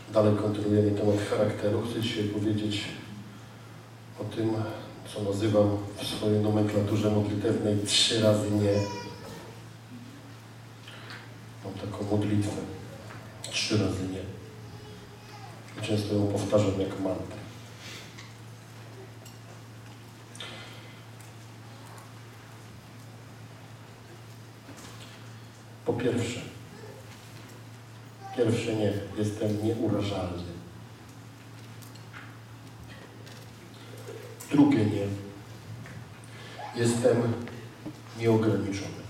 Dalej kontynuujemy temat charakteru. Chcę dzisiaj powiedzieć o tym, co nazywam w swojej nomenklaturze modlitewnej 3 razy nie. Mam taką modlitwę. 3 razy nie. I często ją powtarzam jak mantrę. Po pierwsze nie. Jestem nieurażalny. Drugie nie. Jestem nieograniczony.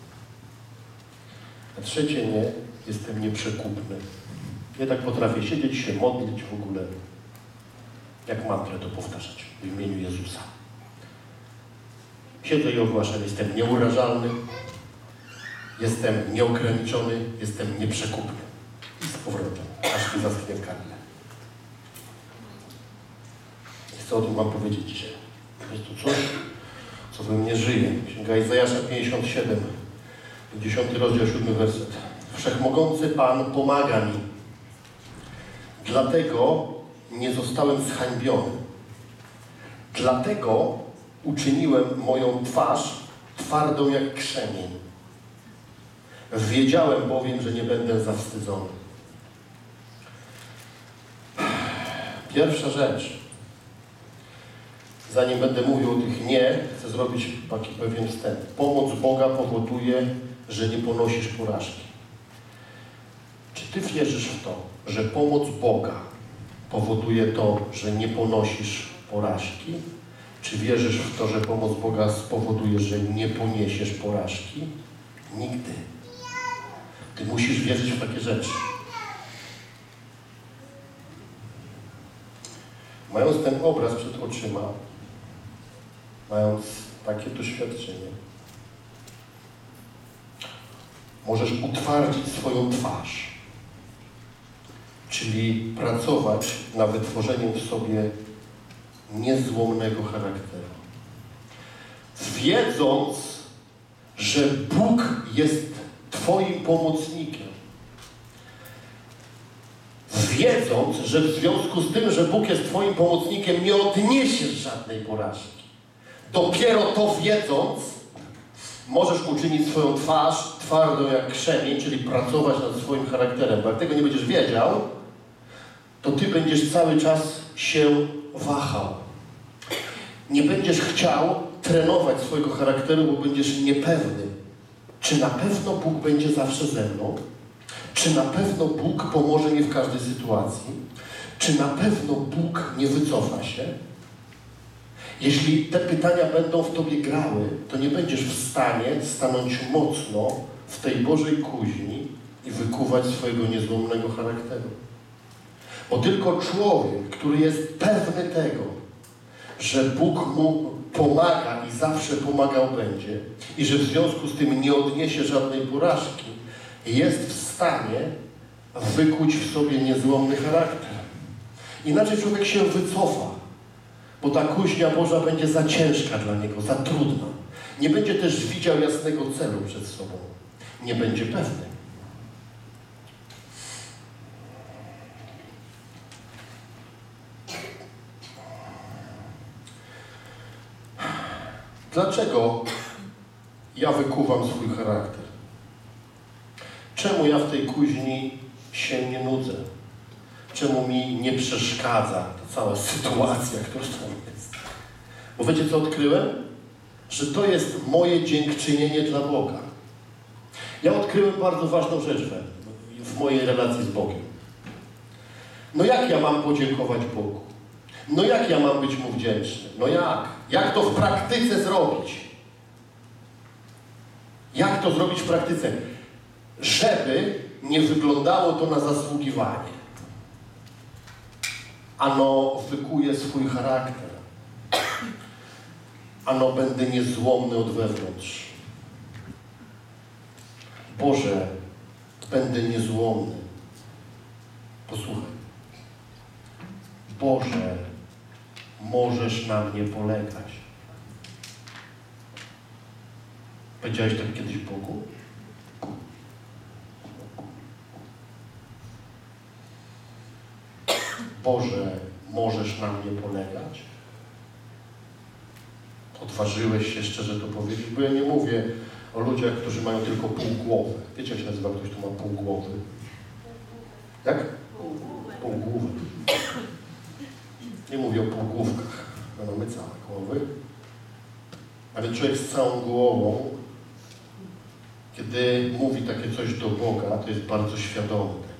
A trzecie nie. Jestem nieprzekupny. Ja tak potrafię siedzieć, się modlić w ogóle. Jak mantrę to powtarzać w imieniu Jezusa. Siedzę i ogłaszam, jestem nieurażalny, jestem nieograniczony, jestem nieprzekupny. I z powrotem, aż mi zaschnie w gardle. Chcę o tym wam powiedzieć dzisiaj. Jest to coś, co we mnie żyje. Księga Izajasza 57, 10 rozdział, 7 werset. Wszechmogący Pan pomaga mi. Dlatego nie zostałem zhańbiony. Dlatego uczyniłem moją twarz twardą jak krzemień. Wiedziałem bowiem, że nie będę zawstydzony. Pierwsza rzecz. Zanim będę mówił o tych nie, chcę zrobić taki pewien wstęp. Pomoc Boga powoduje, że nie ponosisz porażki. Czy ty wierzysz w to, że pomoc Boga powoduje to, że nie ponosisz porażki? Czy wierzysz w to, że pomoc Boga spowoduje, że nie poniesiesz porażki? Nigdy. Ty musisz wierzyć w takie rzeczy. Mając ten obraz przed oczyma, mając takie doświadczenie, możesz utwardzić swoją twarz, czyli pracować nad wytworzeniem w sobie niezłomnego charakteru. Wiedząc, że Bóg jest Twoim pomocnikiem. Wiedząc, że w związku z tym, że Bóg jest Twoim pomocnikiem, nie odniesiesz żadnej porażki. Dopiero to wiedząc, możesz uczynić swoją twarz twardą jak krzemień, czyli pracować nad swoim charakterem. Bo jak tego nie będziesz wiedział, to ty będziesz cały czas się wahał. Nie będziesz chciał trenować swojego charakteru, bo będziesz niepewny. Czy na pewno Bóg będzie zawsze ze mną? Czy na pewno Bóg pomoże mi w każdej sytuacji? Czy na pewno Bóg nie wycofa się? Jeśli te pytania będą w tobie grały, to nie będziesz w stanie stanąć mocno w tej Bożej kuźni i wykuwać swojego niezłomnego charakteru. Bo tylko człowiek, który jest pewny tego, że Bóg mu pomaga i zawsze pomagał będzie i że w związku z tym nie odniesie żadnej porażki, jest w stanie wykuć w sobie niezłomny charakter. Inaczej człowiek się wycofa, bo ta kuźnia Boża będzie za ciężka dla niego, za trudna. Nie będzie też widział jasnego celu przed sobą. Nie będzie pewny. Dlaczego ja wykuwam swój charakter? Czemu ja w tej kuźni się nie nudzę? Czemu mi nie przeszkadza ta cała sytuacja, która tam jest? Bo wiecie, co odkryłem? Że to jest moje dziękczynienie dla Boga. Ja odkryłem bardzo ważną rzecz w mojej relacji z Bogiem. No jak ja mam podziękować Bogu? No jak ja mam być Mu wdzięczny? No jak? Jak to w praktyce zrobić? Jak to zrobić w praktyce? Żeby nie wyglądało to na zasługiwanie. Ano wykuję swój charakter. Ano będę niezłomny od wewnątrz. Boże, będę niezłomny. Posłuchaj. Boże, możesz na mnie polegać. Powiedziałeś tak kiedyś Bogu? Boże, możesz na mnie polegać? Odważyłeś się szczerze to powiedzieć? Bo ja nie mówię o ludziach, którzy mają tylko pół głowy. Wiecie, jak się nazywa ktoś, kto ma pół głowy? Jak? Pół głowy. Nie mówię o półgłówkach. No mamy całe głowy. A więc człowiek z całą głową, kiedy mówi takie coś do Boga, to jest bardzo świadomy tego.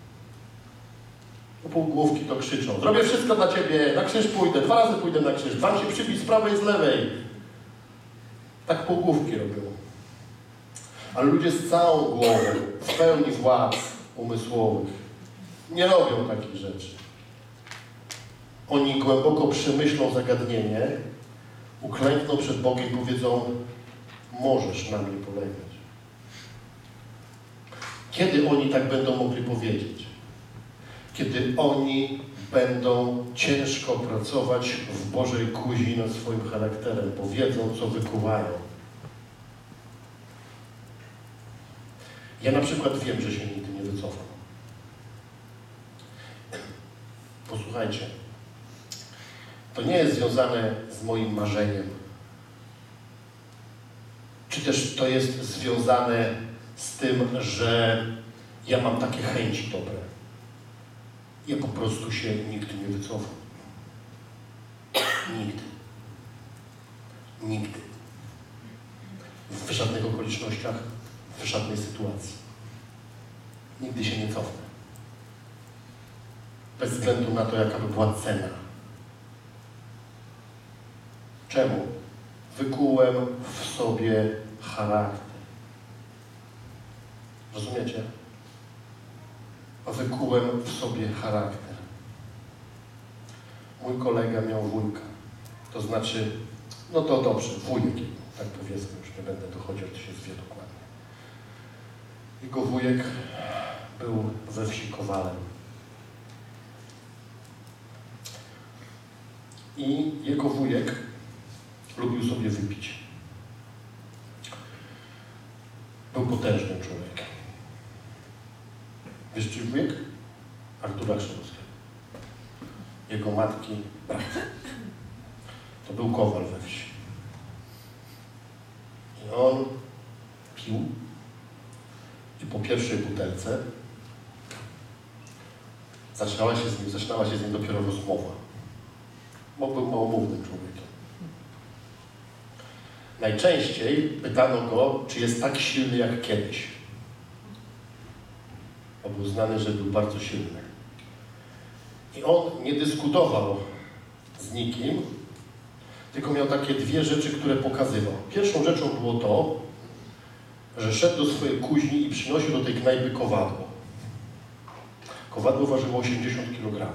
No półgłówki to krzyczą: zrobię wszystko dla Ciebie, na krzyż pójdę, 2 razy pójdę na krzyż, dam się przybić z prawej i z lewej. Tak półgłówki robią. Ale ludzie z całą głową, w pełni władz umysłowych, nie robią takich rzeczy. Oni głęboko przemyślą zagadnienie, uklękną przed Bogiem i powiedzą: możesz na mnie polegać. Kiedy oni tak będą mogli powiedzieć? Kiedy oni będą ciężko pracować w Bożej kuźni nad swoim charakterem, bo wiedzą, co wykuwają. Ja na przykład wiem, że się nigdy nie wycofam. Posłuchajcie, to nie jest związane z moim marzeniem. Czy też to jest związane z tym, że ja mam takie chęci dobre. Ja po prostu się nigdy nie wycofam. Nigdy. Nigdy. W żadnych okolicznościach, w żadnej sytuacji. Nigdy się nie cofnę. Bez względu na to, jaka by była cena. Czemu? Wykułem w sobie charakter. Rozumiecie? Wykułem w sobie charakter. Mój kolega miał wujka. To znaczy, no to dobrze, wujek, tak powiedzmy, już nie będę dochodził, jak to się zwie dokładnie. Jego wujek był we wsi kowalem. I jego wujek lubił sobie wypić. Był potężnym człowiekiem. Wiesz, czy wujek? Artura Chrzanowskiego. Jego matki, brat. To był kowal we wsi. I on pił i po pierwszej butelce zaczynała się z nim dopiero rozmowa. Bo był małomównym człowiekiem. Najczęściej pytano go, czy jest tak silny jak kiedyś. Bo był znany, że był bardzo silny. I on nie dyskutował z nikim, tylko miał takie 2 rzeczy, które pokazywał. Pierwszą rzeczą było to, że szedł do swojej kuźni i przynosił do tej knajpy kowadło. Kowadło ważyło 80 kg.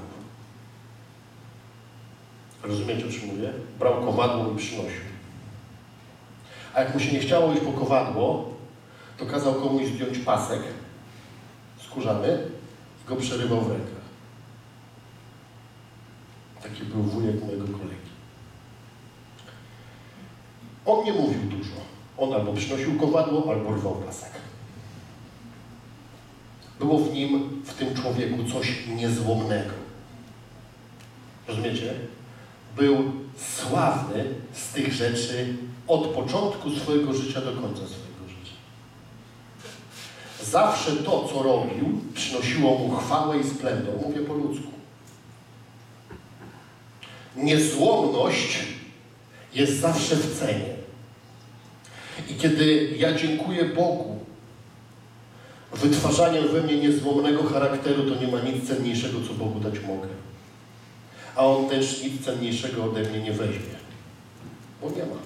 Rozumiecie, o czym mówię? Brał kowadło i przynosił. A jak mu się nie chciało iść po kowadło, to kazał komuś zdjąć pasek skórzany i go przerywał w rękach. Taki był wujek mojego kolegi. On nie mówił dużo. On albo przynosił kowadło, albo rwał pasek. Było w nim, w tym człowieku coś niezłomnego. Rozumiecie? Był sławny z tych rzeczy od początku swojego życia do końca swojego życia. Zawsze to, co robił, przynosiło mu chwałę i splendor. Mówię po ludzku. Niezłomność jest zawsze w cenie. I kiedy ja dziękuję Bogu wytwarzaniem we mnie niezłomnego charakteru, to nie ma nic cenniejszego, co Bogu dać mogę. A On też nic cenniejszego ode mnie nie weźmie. Bo nie ma.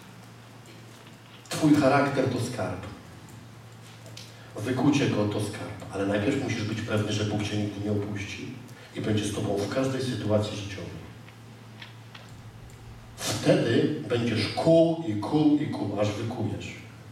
Twój charakter to skarb. Wykucie go to skarb. Ale najpierw musisz być pewny, że Bóg Cię nigdy nie opuści i będzie z Tobą w każdej sytuacji życiowej. Wtedy będziesz kuł i kuł i kuł, aż wykujesz.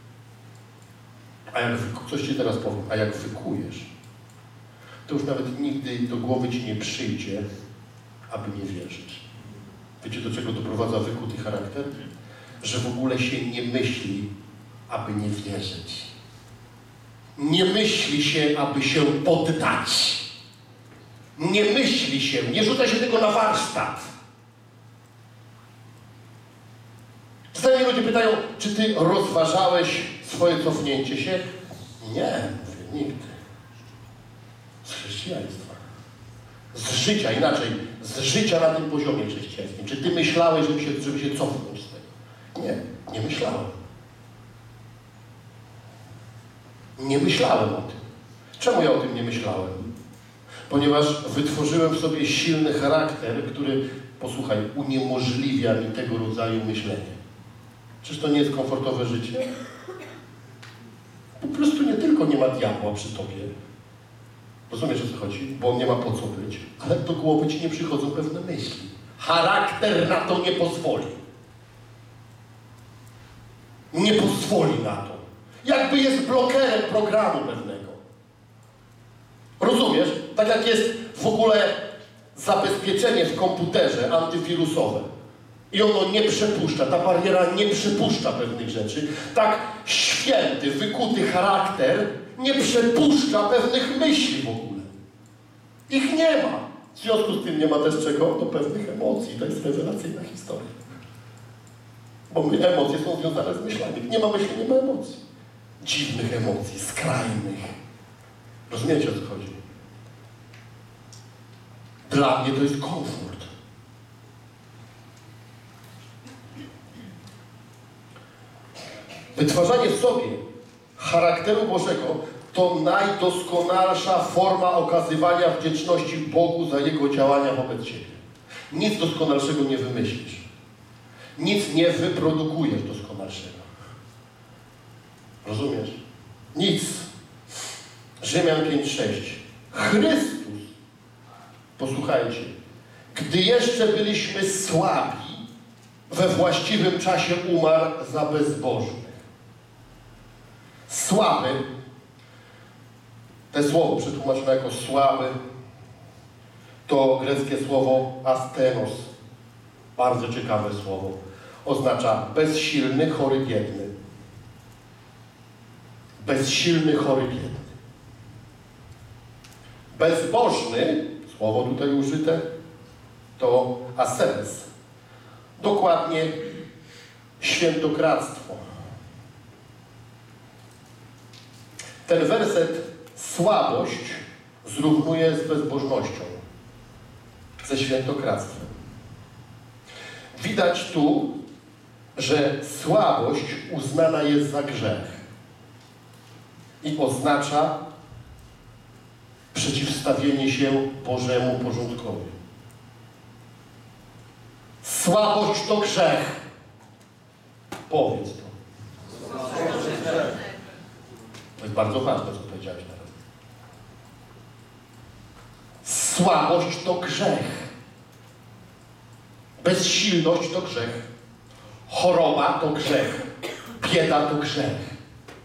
A jak coś Ci teraz powiem, a jak wykujesz, to już nawet nigdy do głowy Ci nie przyjdzie, aby nie wierzyć. Wiecie, do czego doprowadza wykuty charakter? Że w ogóle się nie myśli, aby nie wierzyć. Nie myśli się, aby się poddać. Nie myśli się, nie rzuca się tylko na warsztat. Czasami ludzie pytają, czy ty rozważałeś swoje cofnięcie się? Nie, mówię, nigdy. Z chrześcijaństwa. Z życia, inaczej, z życia na tym poziomie chrześcijańskim. Czy ty myślałeś, żeby się cofnąć z tego? Nie, nie myślałem. Nie myślałem o tym. Czemu ja o tym nie myślałem? Ponieważ wytworzyłem w sobie silny charakter, który, posłuchaj, uniemożliwia mi tego rodzaju myślenie. Czyż to nie jest komfortowe życie? Po prostu nie tylko nie ma diabła przy tobie. Rozumiesz, o co chodzi? Bo on nie ma po co być. Ale do głowy ci nie przychodzą pewne myśli. Charakter na to nie pozwoli. Nie pozwoli na to. Jakby jest blokerem programu pewnego. Rozumiesz? Tak jak jest w ogóle zabezpieczenie w komputerze antywirusowe. I ono nie przepuszcza, ta bariera nie przepuszcza pewnych rzeczy. Tak święty, wykuty charakter nie przepuszcza pewnych myśli w ogóle. Ich nie ma. W związku z tym nie ma też czego? Do pewnych emocji. To jest rewelacyjna historia. Bo emocje są związane z myślami. Nie ma myśli, nie ma emocji. Dziwnych emocji, skrajnych. Rozumiecie, o co chodzi? Dla mnie to jest komfort. Wytwarzanie w sobie charakteru Bożego to najdoskonalsza forma okazywania wdzięczności Bogu za Jego działania wobec Ciebie. Nic doskonalszego nie wymyślisz. Nic nie wyprodukujesz doskonalszego. Rozumiesz? Nic. Rzymian 5:6. Chrystus, posłuchajcie, gdy jeszcze byliśmy słabi, we właściwym czasie umarł za bezbożnych. Słaby, to słowo przetłumaczone jako słaby, to greckie słowo astenos. Bardzo ciekawe słowo. Oznacza bezsilny, chory, biedny. Bezsilny, chory, biedny. Bezbożny, słowo tutaj użyte, to asenes. Dokładnie świętokradztwo. Ten werset słabość zrównuje z bezbożnością, ze świętokradztwem. Widać tu, że słabość uznana jest za grzech i oznacza przeciwstawienie się Bożemu porządkowi. Słabość to grzech. Powiedz to. To jest bardzo ważne, co powiedziałeś teraz. Słabość to grzech. Bezsilność to grzech. Choroba to grzech. Bieda to grzech.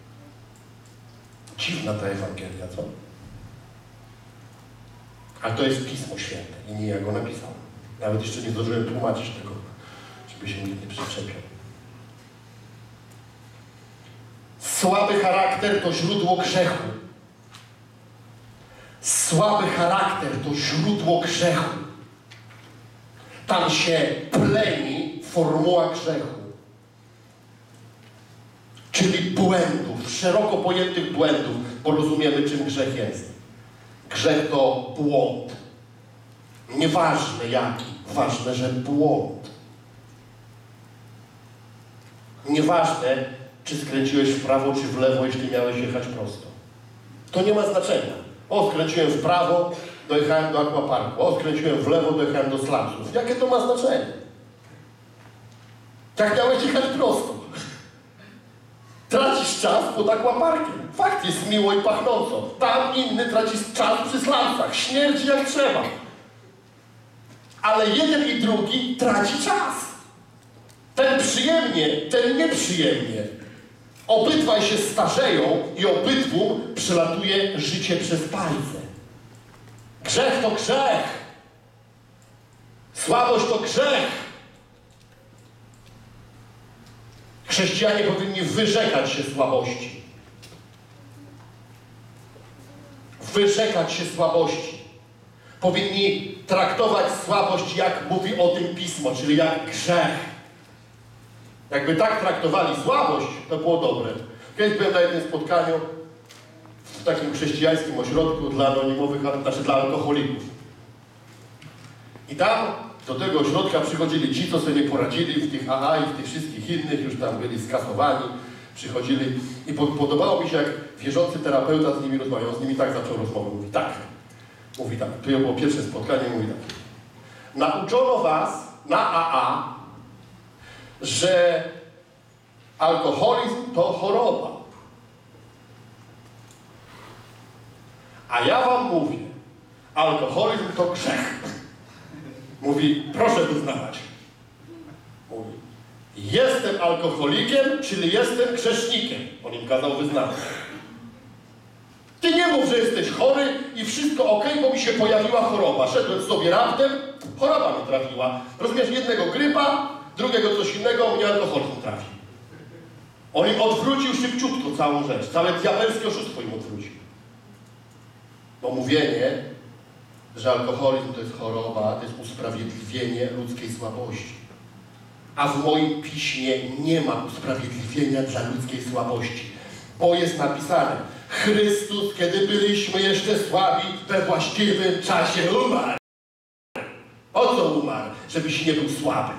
Dziwna ta Ewangelia, co? A to jest Pismo Święte i nie ja go napisałem. Nawet jeszcze nie zdążyłem tłumaczyć tego, żeby się nikt nie przyczepiał. Słaby charakter to źródło grzechu. Słaby charakter to źródło grzechu. Tam się pleni formuła grzechu. Czyli błędów, szeroko pojętych błędów, bo rozumiemy, czym grzech jest. Grzech to błąd. Nieważne jaki, ważne, że błąd. Nieważne, czy skręciłeś w prawo, czy w lewo, jeśli miałeś jechać prosto. To nie ma znaczenia. O, skręciłem w prawo, dojechałem do aquaparku. O, skręciłem w lewo, dojechałem do slapsów. Jakie to ma znaczenie? Jak miałeś jechać prosto? Tracisz czas pod aquaparkiem. Fakt, jest miło i pachnąco. Tam inny traci czas przy slapsach. Śmierdzi jak trzeba. Ale jeden i drugi traci czas. Ten przyjemnie, ten nieprzyjemnie. Obydwaj się starzeją i obydwu przelatuje życie przez palce. Grzech to grzech. Słabość to grzech. Chrześcijanie powinni wyrzekać się słabości. Wyrzekać się słabości. Powinni traktować słabość, jak mówi o tym Pismo, czyli jak grzech. Jakby tak traktowali słabość, to było dobre. Kiedyś byłem na jednym spotkaniu w takim chrześcijańskim ośrodku dla anonimowych, znaczy dla alkoholików. I tam do tego ośrodka przychodzili ci, co sobie nie poradzili w tych AA i w tych wszystkich innych, już tam byli skasowani, przychodzili i podobało mi się, jak wierzący terapeuta z nimi rozmawiał. Z nimi tak zaczął rozmowę. Mówi tak, to było pierwsze spotkanie, mówi tak. Nauczono was na AA, że alkoholizm to choroba. A ja wam mówię, alkoholizm to grzech. Mówi, proszę wyznawać. Mówi, jestem alkoholikiem, czyli jestem grzesznikiem. On im kazał wyznawać. Ty nie mów, że jesteś chory i wszystko ok, bo mi się pojawiła choroba. Szedłem sobie raptem, choroba mi trafiła. Rozumiesz, jednego grypa, drugiego coś innego, mnie alkoholizm trafi. On im odwrócił szybciutko całą rzecz. Całe diabelskie oszustwo im odwrócił. Bo mówienie, że alkoholizm to jest choroba, to jest usprawiedliwienie ludzkiej słabości. A w moim piśmie nie ma usprawiedliwienia dla ludzkiej słabości. Bo jest napisane, Chrystus, kiedy byliśmy jeszcze słabi, we właściwym czasie umarł. Po co umarł? Żebyś nie był słaby.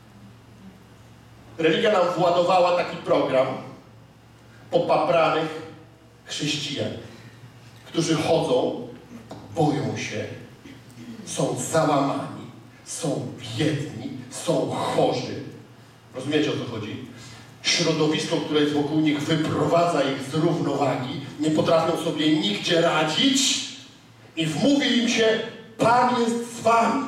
Religia nam władowała taki program popapranych chrześcijan, którzy chodzą, boją się, są załamani, są biedni, są chorzy. Rozumiecie, o co chodzi? Środowisko, które jest wokół nich, wyprowadza ich z równowagi, nie potrafią sobie nigdzie radzić i wmówi im się, Pan jest z wami.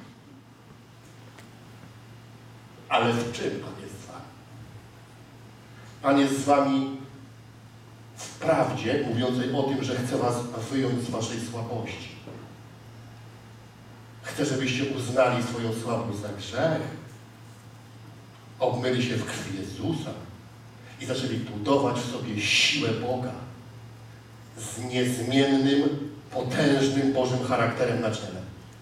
Ale w czym Pan jest z wami? Pan jest z wami w prawdzie, mówiącej o tym, że chce was wyjąć z waszej słabości. Chce, żebyście uznali swoją słabość za grzech, obmyli się w krwi Jezusa i zaczęli budować w sobie siłę Boga z niezmiennym, potężnym Bożym charakterem na czele.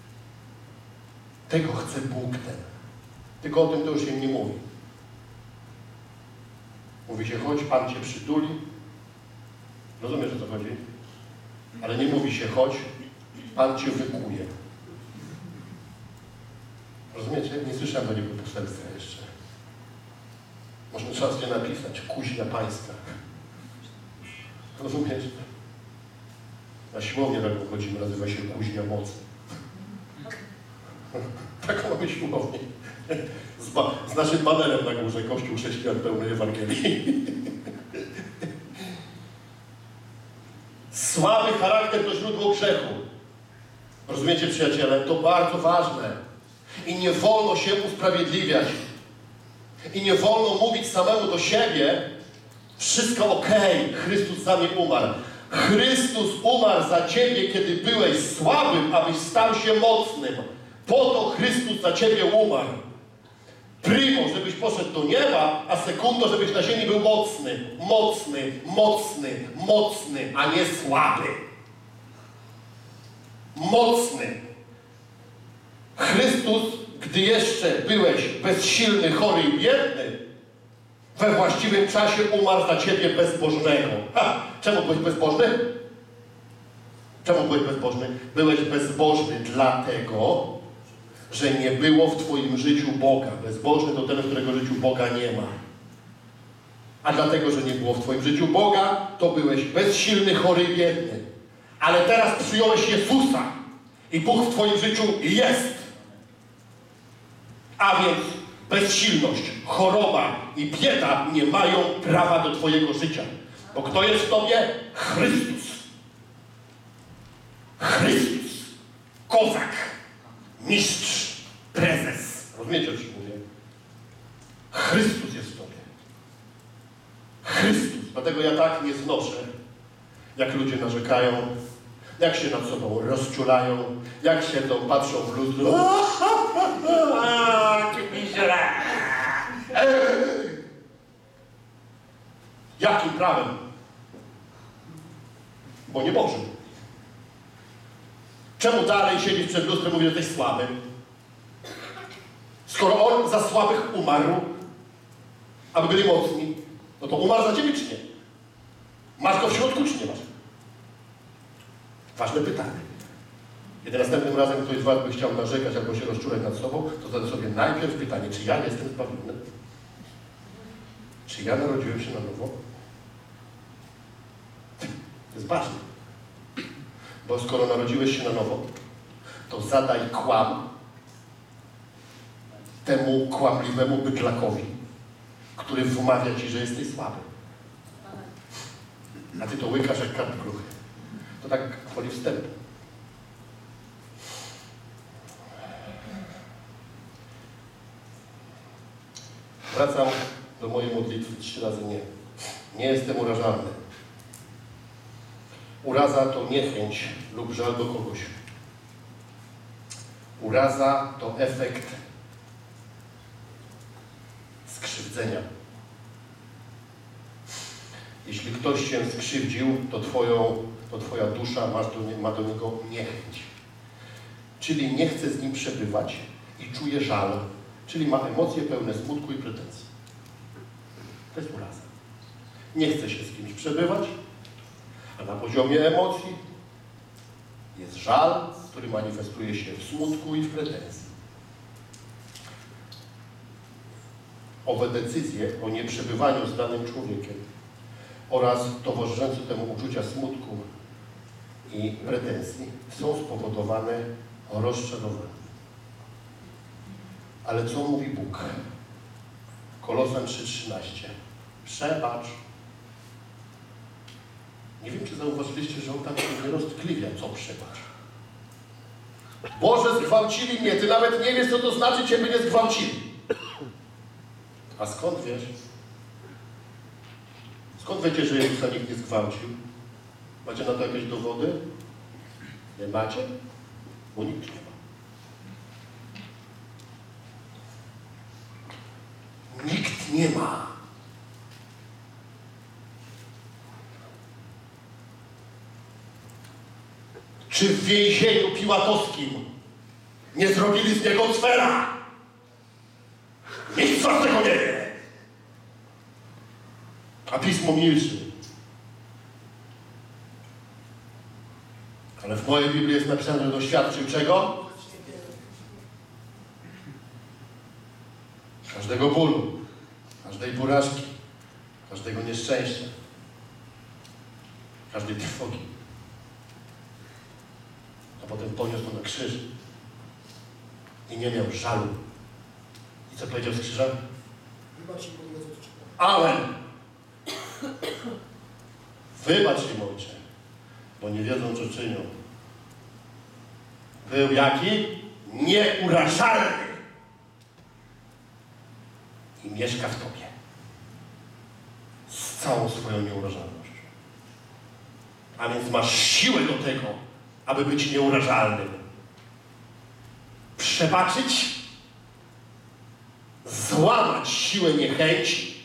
Tego chce Bóg ten. Tylko o tym to już się nie mówi. Mówi się, chodź, Pan cię przytuli. Rozumiesz, o co chodzi? Ale nie mówi się, chodź, Pan cię wykuje. Rozumiecie? Nie słyszałem do niego poselstwa jeszcze. Można czas nie napisać, kuźnia pańska. Rozumiesz? Na siłownię taką chodzimy, nazywa się kuźnia mocy. Taką mamy siłownię. Z naszym banerem na górze, Kościół chrześcijan pełny Ewangelii. Słaby charakter to źródło grzechu. Rozumiecie, przyjaciele? To bardzo ważne. I nie wolno się usprawiedliwiać. I nie wolno mówić samemu do siebie, wszystko okej, Chrystus za mnie umarł. Chrystus umarł za ciebie, kiedy byłeś słabym, abyś stał się mocnym. Po to Chrystus za ciebie umarł. Primo, żebyś poszedł do nieba, a sekundo, żebyś na ziemi był mocny. Mocny, mocny, mocny, a nie słaby. Mocny. Chrystus, gdy jeszcze byłeś bezsilny, chory i biedny, we właściwym czasie umarł za ciebie bezbożnego. Czemu byłeś bezbożny? Czemu byłeś bezbożny? Byłeś bezbożny dlatego, że nie było w twoim życiu Boga. Bezbożny to ten, w którego życiu Boga nie ma. A dlatego, że nie było w twoim życiu Boga, to byłeś bezsilny, chory i biedny. Ale teraz przyjąłeś Jezusa i Bóg w twoim życiu jest. A więc bezsilność, choroba i bieda nie mają prawa do twojego życia. Bo kto jest w tobie? Chrystus. Chrystus. Kozak. Mistrz. Prezes. Rozumiecie, o czym mówię? Chrystus jest w tobie. Chrystus. Dlatego ja tak nie znoszę, jak ludzie narzekają, jak się nad sobą rozczulają, jak siedzą, patrzą w lustro. Jakim prawem? Bo nie Bożym. Czemu dalej siedzisz przed lustrem i mówisz, że jesteś słaby? Skoro on za słabych umarł, aby byli mocni, no to umarł za ciebie czy nie? Masz go w środku czy nie masz? Ważne pytanie. Kiedy następnym razem ktoś z was by chciał narzekać albo się rozczulać nad sobą, to zada sobie najpierw pytanie, czy ja jestem zbawiony? Czy ja narodziłem się na nowo? To jest ważne. Bo skoro narodziłeś się na nowo, to zadaj kłam temu kłamliwemu bydlakowi, który wmawia ci, że jesteś słaby. A ty to łykasz jak karp kruchy. To tak woli wstępu. Wracam do mojej modlitwy 3 razy nie. Nie jestem urażalny. Uraza to niechęć lub żal do kogoś. Uraza to efekt skrzywdzenia. Jeśli ktoś cię skrzywdził, to twoja dusza ma do niego niechęć. Czyli nie chce z nim przebywać i czuje żal. Czyli ma emocje pełne smutku i pretensji. To jest uraza. Nie chce się z kimś przebywać, a na poziomie emocji jest żal, który manifestuje się w smutku i w pretensji. Owe decyzje o nieprzebywaniu z danym człowiekiem oraz towarzyszące temu uczucia smutku i pretensji są spowodowane rozczarowaniem. Ale co mówi Bóg? Kolosan 3:13. Przebacz. Nie wiem, czy zauważyliście, że on tam się nie roztkliwia, co przebacz. Boże, zgwałcili mnie, ty nawet nie wiesz, co to znaczy, ciebie nie zgwałcili. A skąd wiesz? Skąd wiecie, że Jezusa nikt nie zgwałcił? Macie na to jakieś dowody? Nie macie? Bo nikt nie ma. Nikt nie ma. Czy w więzieniu piłatowskim nie zrobili z niego cwera? Nikt z was tego nie wie. A Pismo milczy. Ale w mojej Biblii jest napisane, że doświadczył czego? Każdego bólu, każdej porażki, każdego nieszczęścia, każdej trwogi. A potem poniósł to na krzyż i nie miał żalu. I co powiedział z krzyża? Amen! Wybacz im, Ojcze, bo nie wiedzą, co czynią. Był jaki? Nieurażalny. I mieszka w Tobie. Z całą swoją nieurażalnością. A więc masz siłę do tego, aby być nieurażalnym. Przebaczyć, złamać siłę niechęci.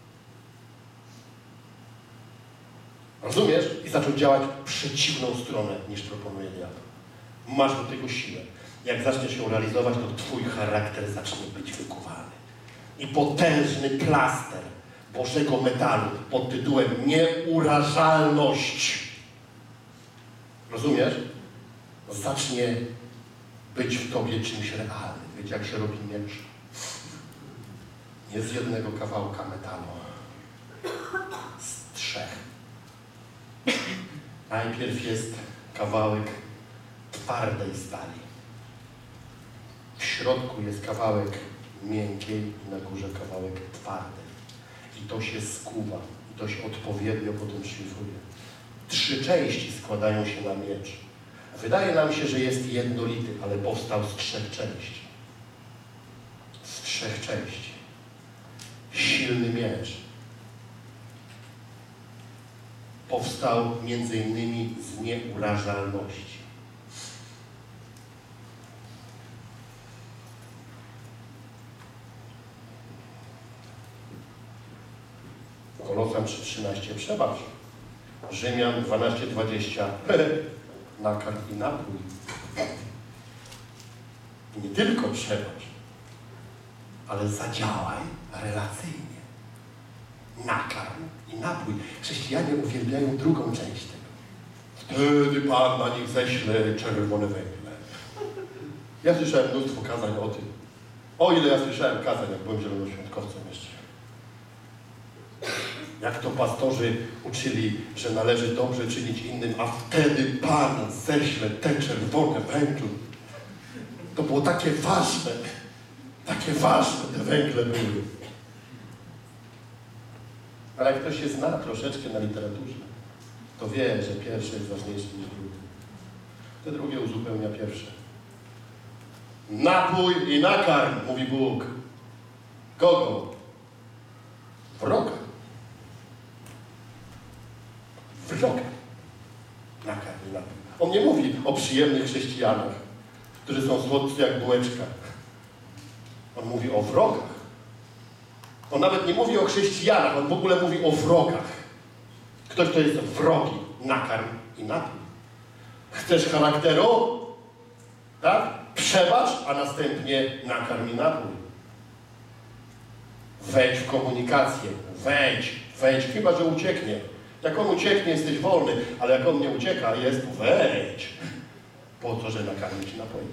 Rozumiesz? I zacząć działać w przeciwną stronę, niż proponuje diabeł. Masz do tego siłę. Jak zaczniesz ją realizować, to twój charakter zacznie być wykuwany. I potężny plaster Bożego metalu pod tytułem nieurażalność. Rozumiesz? Zacznie być w tobie czymś realnym. Wiecie, jak się robi miecz? Nie z jednego kawałka metalu. Z 3. Najpierw jest kawałek twardej stali. W środku jest kawałek miękkiej i na górze kawałek twardej. I to się skuwa. I to się odpowiednio potem szlifuje. 3 części składają się na miecz. Wydaje nam się, że jest jednolity, ale powstał z 3 części. Z 3 części. Silny miecz. Powstał między innymi z nieurażalności. Kolosan 3:13. Przebacz. Rzymian 12:20. Nakarm i napój I nie tylko przebacz, ale zadziałaj relacyjnie. Nakarm i napój. Chrześcijanie uwielbiają drugą część tego. Wtedy Pan na nich ześle czerwone węgle. Ja słyszałem mnóstwo kazań o tym. O ile ja słyszałem kazań, jak byłem zielonoświątkowcem jeszcze. Jak to pastorzy uczyli, że należy dobrze czynić innym, a wtedy Pan ześle te czerwone węgle. To było takie ważne te węgle były. Ale jak ktoś się zna troszeczkę na literaturze, to wie, że pierwsze jest ważniejsze niż drugie. Te drugie uzupełnia pierwsze. Napój i nakarm, mówi Bóg. Kogo? Wroga. Wroga. Nakarm i napój. On nie mówi o przyjemnych chrześcijanach, którzy są słodcy jak bułeczka. On mówi o wrogach. On nawet nie mówi o chrześcijanach, on w ogóle mówi o wrogach. Ktoś, kto jest wrogi, nakarm i napój. Chcesz charakteru? Tak? Przebacz, a następnie nakarm i napój. Wejdź w komunikację. Wejdź, chyba że ucieknie. Jak on ucieknie, jesteś wolny, ale jak on nie ucieka, wejdź. Po to, że nakarmić i napoić.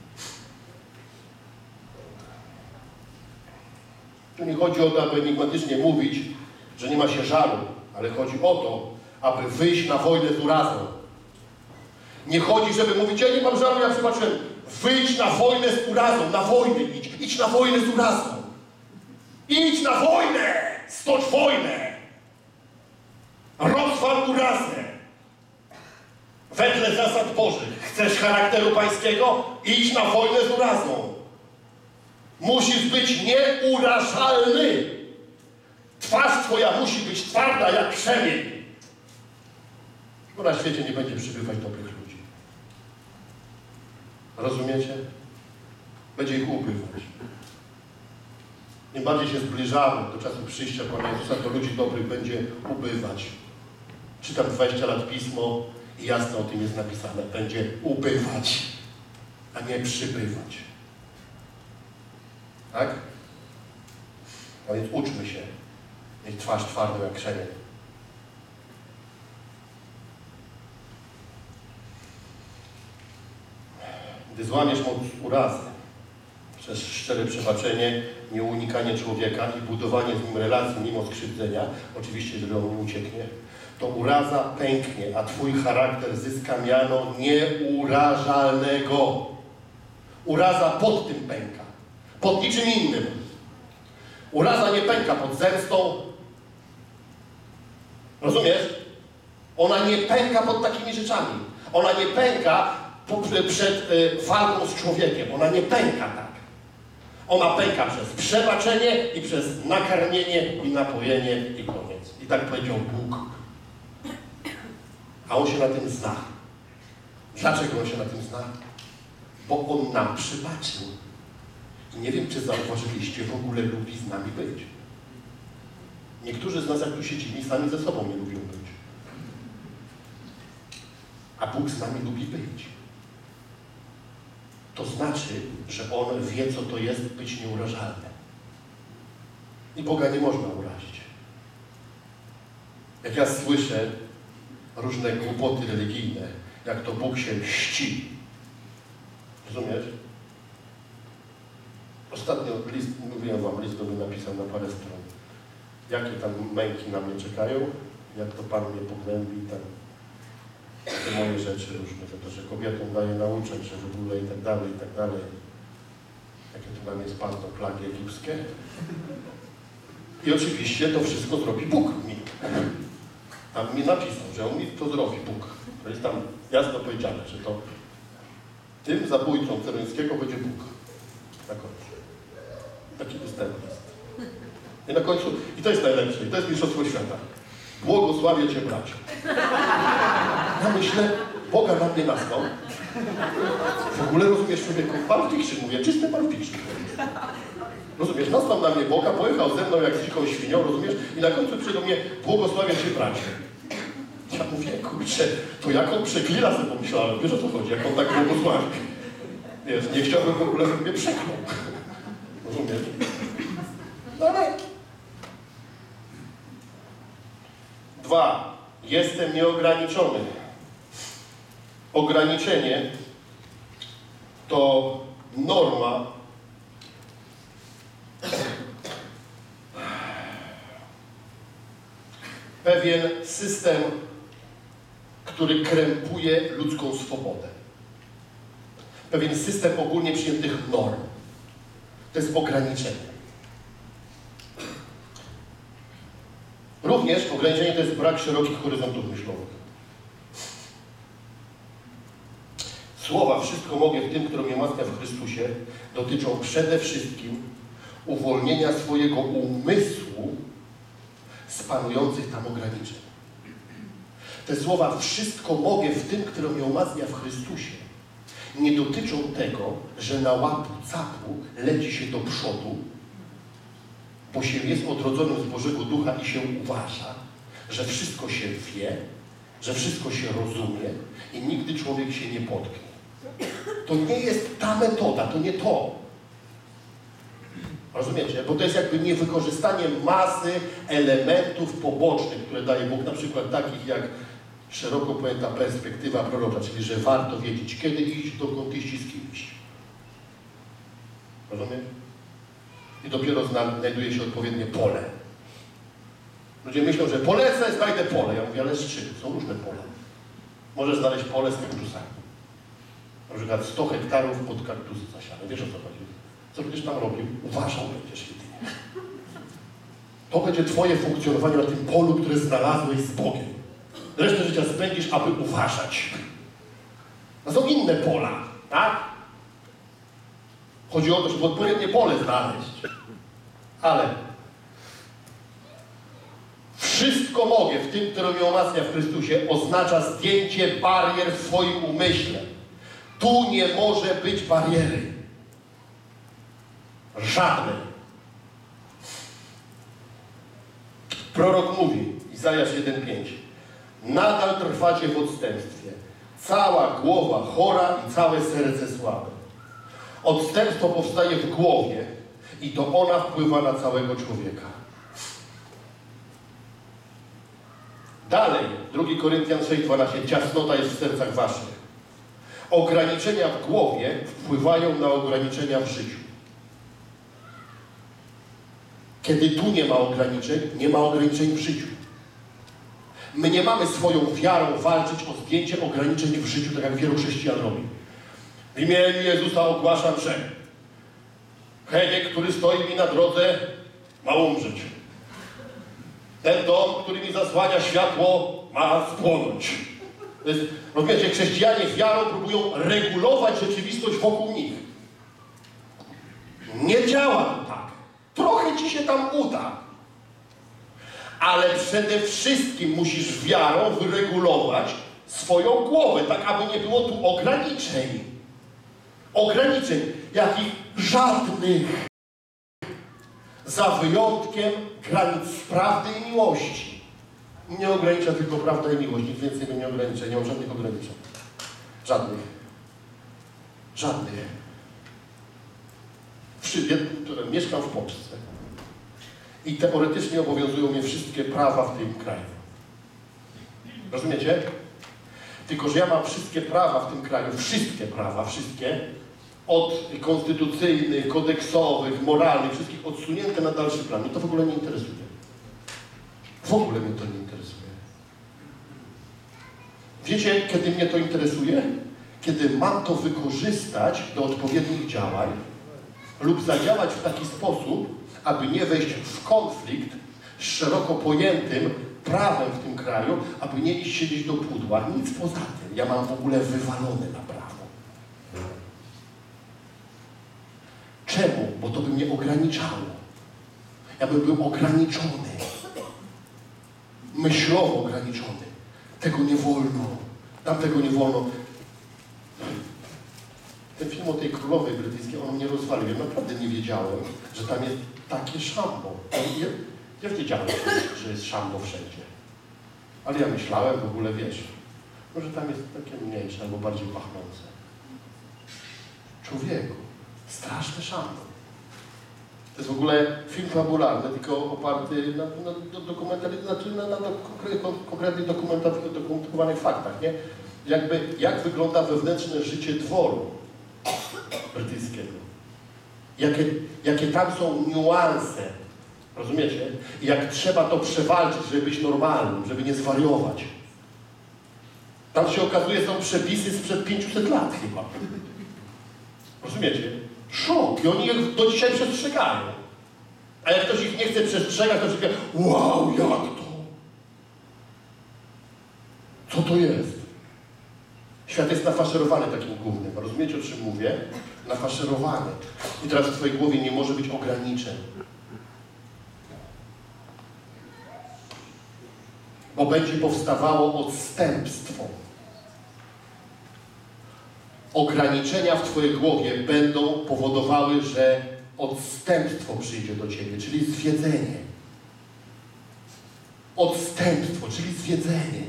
Tu nie chodzi o to, aby enigmatycznie mówić, że nie ma się żalu, ale chodzi o to, aby wyjść na wojnę z urazą. Nie chodzi, żeby mówić, ja nie mam żalu, ja przebaczyłem. Wyjdź na wojnę z urazą, na wojnę idź na wojnę z urazą. Idź na wojnę, stocz wojnę. Rozwal urazę. Wedle zasad Bożych. Chcesz charakteru pańskiego? Idź na wojnę z urazą. Musisz być nieurażalny. Twarz twoja musi być twarda jak krzemień. Bo na świecie nie będzie przybywać dobrych ludzi. Rozumiecie? Będzie ich ubywać. Im bardziej się zbliżamy do czasu przyjścia Pana Jezusa, to ludzi dobrych będzie ubywać. Czytam 20 lat Pismo i jasno o tym jest napisane. Będzie ubywać, a nie przybywać. Tak? A więc uczmy się mieć twarz twardą jak krzemień. Gdy złamiesz moc urazy przez szczere przebaczenie, nieunikanie człowieka i budowanie z nim relacji mimo skrzywdzenia, oczywiście, jeżeli on nie ucieknie, to uraza pęknie, a twój charakter zyska miano nieurażalnego. Uraza pod tym pęka. Pod niczym innym. Uraza nie pęka pod zemstą. Rozumiesz? Ona nie pęka pod takimi rzeczami. Ona nie pęka przed walką z człowiekiem. Ona nie pęka tak. Ona pęka przez przebaczenie i przez nakarmienie i napojenie i koniec. I tak powiedział Bóg. A On się na tym zna. Dlaczego On się na tym zna? Bo On nam przebaczył. I nie wiem, czy zauważyliście, w ogóle lubi z nami być. Niektórzy z nas, jak tu siedzimy, sami ze sobą nie lubią być. A Bóg z nami lubi być. To znaczy, że On wie, co to jest być nieurażalnym. I Boga nie można urazić. Jak ja słyszę różne głupoty religijne, jak to Bóg się mści. Rozumiesz? Ostatnio list, mówiłem wam, list bym napisał na parę stron. Jakie tam męki na mnie czekają, jak to Pan mnie pognębi, tam te moje rzeczy różne, za to, że kobietom daje nauczać, że w ogóle i tak dalej, i tak dalej. Jakie to na mnie spadną plagi egipskie. I oczywiście to wszystko zrobi Bóg mi. Tam mi napisał, że On mi to zrobi, Bóg. To jest tam jasno powiedziane, że to tym zabójcą Cerońskiego będzie Bóg. Na końcu. Taki występ jest. I na końcu, i to jest najlepsze, i to jest mistrzostwo świata. Błogosławię Cię, bracie. Ja myślę, Boga na mnie nazwał. W ogóle rozumiesz, człowieku, Pulp Fiction, mówię, czyste Pulp Fiction. Rozumiesz, nazwał na mnie Boga, pojechał ze mną jak z dziką świnią, rozumiesz? I na końcu przyjdzie do mnie, błogosławię Cię, bracie. Ja mówię, kurczę, to jak on przeklina, sobie pomyślałem, wiesz o co chodzi, jak on tak błogosławi. Wiesz, nie chciałbym w ogóle, żeby mnie przeklął. Rozumiesz? No ale... 2. Jestem nieograniczony. Ograniczenie to norma, pewien system, który krępuje ludzką swobodę. Pewien system ogólnie przyjętych norm. To jest ograniczenie. Również ograniczenie to jest brak szerokich horyzontów myślowych. Słowa wszystko mogę w tym, który mnie umacnia w Chrystusie, dotyczą przede wszystkim uwolnienia swojego umysłu z panujących tam ograniczeń. Te słowa wszystko mogę w tym, który mnie umacnia w Chrystusie, nie dotyczą tego, że na łapu capu leci się do przodu, bo się jest odrodzonym z Bożego Ducha i się uważa, że wszystko się wie, że wszystko się rozumie i nigdy człowiek się nie potknie. To nie jest ta metoda, to nie to. Rozumiecie? Bo to jest jakby niewykorzystanie masy elementów pobocznych, które daje Bóg, na przykład takich jak szeroko pojęta perspektywa prorocza, czyli że warto wiedzieć, kiedy iść, dokąd iść i z kim iść. Rozumiesz? I dopiero znajduje się odpowiednie pole. Ludzie myślą, że polecę, znajdę pole. Ja mówię, ale z czym? Są różne pola. Możesz znaleźć pole z kaktusami. Na przykład 100 hektarów pod kaktusy zasiane. Wiesz o co chodzi? Co będziesz tam robił? Uważał będziesz jedynie. To będzie twoje funkcjonowanie na tym polu, które znalazłeś z Bogiem. Resztę życia spędzisz, aby uważać. To są inne pola, tak? Chodzi o to, żeby odpowiednie pole znaleźć. Ale wszystko mogę w tym, który mnie umacnia w Chrystusie, oznacza zdjęcie barier w swoim umyśle. Tu nie może być bariery. Żadnej. Prorok mówi, Izajasz 1:5, nadal trwacie w odstępstwie. Cała głowa chora i całe serce słabe. Odstępstwo powstaje w głowie i to ona wpływa na całego człowieka. Dalej, 2 Koryntian 6:12, ciasnota jest w sercach waszych. Ograniczenia w głowie wpływają na ograniczenia w życiu. Kiedy tu nie ma ograniczeń, nie ma ograniczeń w życiu. My nie mamy swoją wiarą walczyć o zdjęcie ograniczeń w życiu, tak jak wielu chrześcijan robi. W imieniu Jezusa ogłaszam, że Heniek, który stoi mi na drodze, ma umrzeć. Ten dom, który mi zasłania światło, ma spłonąć. Rozumiecie, chrześcijanie wiarą próbują regulować rzeczywistość wokół nich. Nie działa to tak. Trochę ci się tam uda. Ale przede wszystkim musisz wiarą wyregulować swoją głowę, tak aby nie było tu ograniczeń. Ograniczeń, jakich żadnych. Za wyjątkiem granic prawdy i miłości. Nie ogranicza tylko prawda i miłość. Nic więcej mnie nie ogranicza. Nie mam żadnych ograniczeń. Żadnych. Żadnych. Mieszkam w Polsce. I teoretycznie obowiązują mnie wszystkie prawa w tym kraju. Rozumiecie? Tylko że ja mam wszystkie prawa w tym kraju, wszystkie prawa, wszystkie, od konstytucyjnych, kodeksowych, moralnych, wszystkich odsunięte na dalszy plan. Mnie to w ogóle nie interesuje. W ogóle mnie to nie interesuje. Wiecie, kiedy mnie to interesuje? Kiedy mam to wykorzystać do odpowiednich działań lub zadziałać w taki sposób, aby nie wejść w konflikt z szeroko pojętym prawem w tym kraju, aby nie iść siedzieć do pudła. Nic poza tym. Ja mam w ogóle wywalone na prawo. Czemu? Bo to by mnie ograniczało. Ja bym był ograniczony. Myślowo ograniczony. Tego nie wolno. Tamtego nie wolno. Ten film o tej królowej brytyjskiej, on mnie rozwalił. Ja naprawdę nie wiedziałem, że tam jest takie szambo. Ja wiedziałem, że jest szambo wszędzie. Ale ja myślałem w ogóle, wiesz, może tam jest takie mniejsze albo bardziej pachnące. Człowieku, straszny szampan. To jest w ogóle film fabularny, tylko oparty na konkretnych dokumentowanych faktach, nie? Jak wygląda wewnętrzne życie dworu brytyjskiego. Jakie tam są niuanse, rozumiecie? I jak trzeba to przewalczyć, żeby być normalnym, żeby nie zwariować. Tam się okazuje, są przepisy sprzed 500 lat chyba. Rozumiecie? Szok. I oni je do dzisiaj przestrzegają. A jak ktoś ich nie chce przestrzegać, to się wow, jak to? Co to jest? Świat jest nafaszerowany takim gównem. Rozumiecie, o czym mówię? Nafaszerowany. I teraz w twojej głowie nie może być ograniczeń. Bo będzie powstawało odstępstwo. Ograniczenia w twojej głowie będą powodowały, że odstępstwo przyjdzie do ciebie, czyli zwiedzenie. Odstępstwo, czyli zwiedzenie.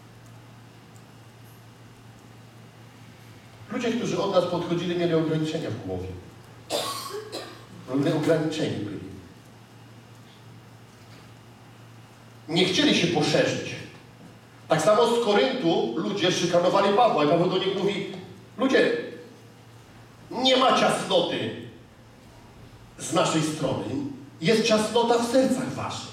Ludzie, którzy od nas podchodzili, mieli ograniczenia w głowie. Ograniczeni byli. Nie chcieli się poszerzyć. Tak samo z Koryntu ludzie szykanowali Pawła i Paweł do nich mówi: ludzie, nie ma ciasnoty z naszej strony. Jest ciasnota w sercach waszych.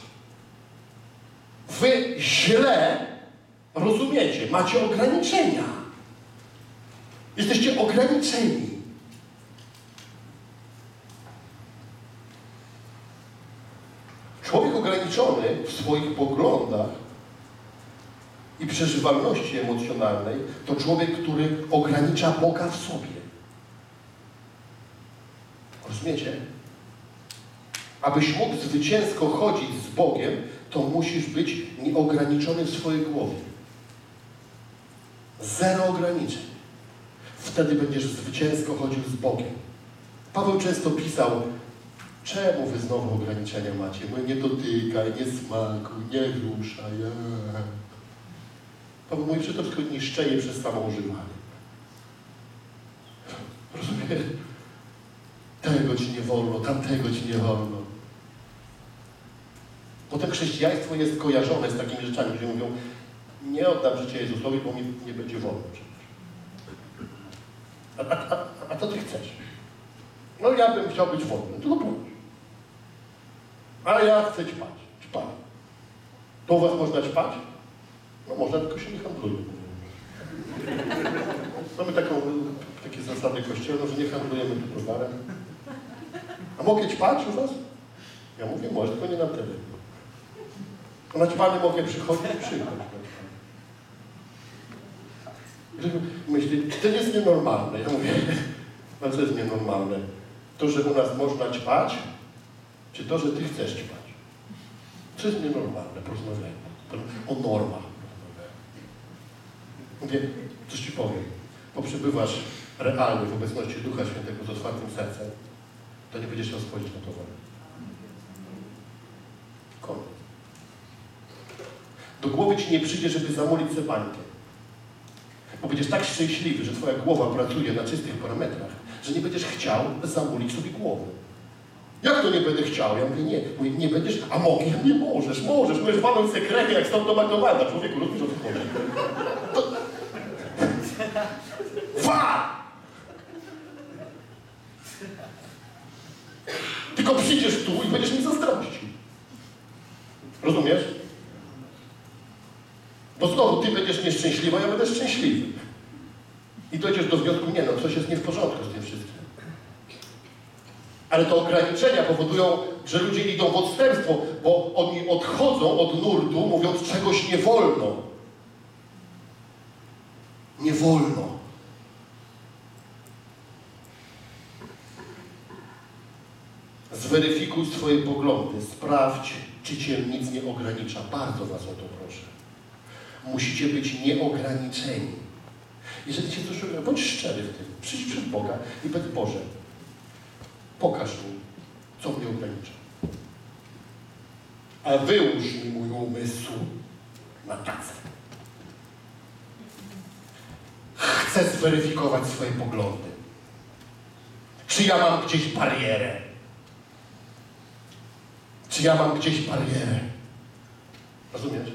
Wy źle rozumiecie, macie ograniczenia. Jesteście ograniczeni. Człowiek ograniczony w swoich poglądach i przeżywalności emocjonalnej to człowiek, który ogranicza Boga w sobie. Rozumiecie? Abyś mógł zwycięsko chodzić z Bogiem, to musisz być nieograniczony w swojej głowie. Zero ograniczeń. Wtedy będziesz zwycięsko chodził z Bogiem. Paweł często pisał: czemu wy znowu ograniczenia macie? Mówię: nie dotykaj, nie smakuj, nie ruszaj. Paweł mówi: przede wszystkim niszczenie przez samoużywanie. Rozumiesz? Tego ci nie wolno, tamtego ci nie wolno. Potem chrześcijaństwo jest kojarzone z takimi rzeczami, gdzie mówią: nie oddam życia Jezusowi, bo mi nie będzie wolno przecież. A co ty chcesz? No ja bym chciał być wolny, to proszę. Ale ja chcę ćpać. Ćpać. To u was można ćpać? No można, tylko się nie handluje. Mamy takie zasady kościelne, że nie handlujemy tu towarem. A mogę ćpać u was? Ja mówię: może, tylko nie na tyle. Na ćpany mogę przychodzić i przyjść. Myśli: to jest nienormalne. Ja mówię: no co jest nienormalne? To, że u nas można ćpać, czy to, że ty chcesz ćpać? Co jest nienormalne? Porozmawiajmy. O normach. Mówię: coś ci powiem. Bo przebywasz realnie w obecności Ducha Świętego z otwartym sercem, to nie będziesz chciał spojrzeć na towar. Koniec. Do głowy ci nie przyjdzie, żeby zamulić sobie bańkę. Bo będziesz tak szczęśliwy, że twoja głowa pracuje na czystych parametrach, że nie będziesz chciał zamulić sobie głowy. Jak to nie będę chciał? Ja mówię: nie. Mówię: nie będziesz? A mogę? Ja: nie możesz. Możesz walnąć sekrety jak stąd do McDonalda. Człowieku, rozumiesz, o co chodzi? Tylko przyjdziesz tu i będziesz mi zazdrościł. Rozumiesz? Bo znowu ty będziesz nieszczęśliwy, a ja będę szczęśliwy. I dojdziesz do wniosku: nie, no coś jest nie w porządku z tym wszystkim. Ale te ograniczenia powodują, że ludzie idą w odstępstwo, bo oni odchodzą od nurtu, mówiąc: czegoś nie wolno. Nie wolno. Zweryfikuj swoje poglądy. Sprawdź, czy cię nic nie ogranicza. Bardzo was o to proszę. Musicie być nieograniczeni. Jeżeli cię coś ogranicza, bądź szczery w tym. Przyjdź przed Boga i powiedz: Boże, pokaż mi, co mnie ogranicza. A wyłóż mi mój umysł na tacę. Chcę zweryfikować swoje poglądy. Czy ja mam gdzieś barierę? Czy ja mam gdzieś barierę? Rozumiesz?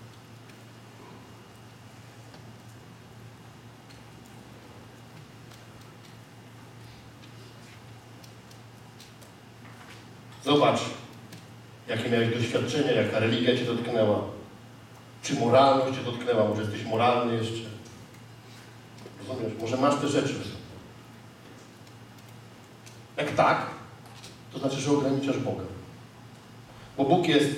Zobacz, jakie miałeś doświadczenia, jaka religia cię dotknęła. Czy moralność cię dotknęła? Może jesteś moralny jeszcze? Rozumiesz? Może masz te rzeczy. Jak tak, to znaczy, że ograniczasz Boga. Bo Bóg jest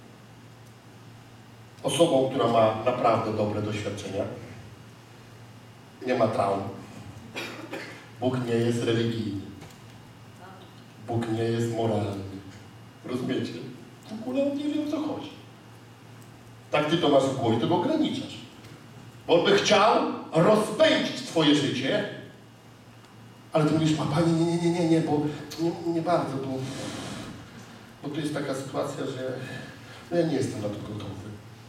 osobą, która ma naprawdę dobre doświadczenia. Nie ma traum. Bóg nie jest religijny. Bóg nie jest moralny. Rozumiecie? W ogóle on nie wie, o co chodzi. Tak ty to masz w głowie, to go ograniczasz. Bo on by chciał rozpędzić twoje życie, ale ty mówisz, a Panie, nie, bo nie bardzo, bo tu jest taka sytuacja, że no ja nie jestem na to gotowy.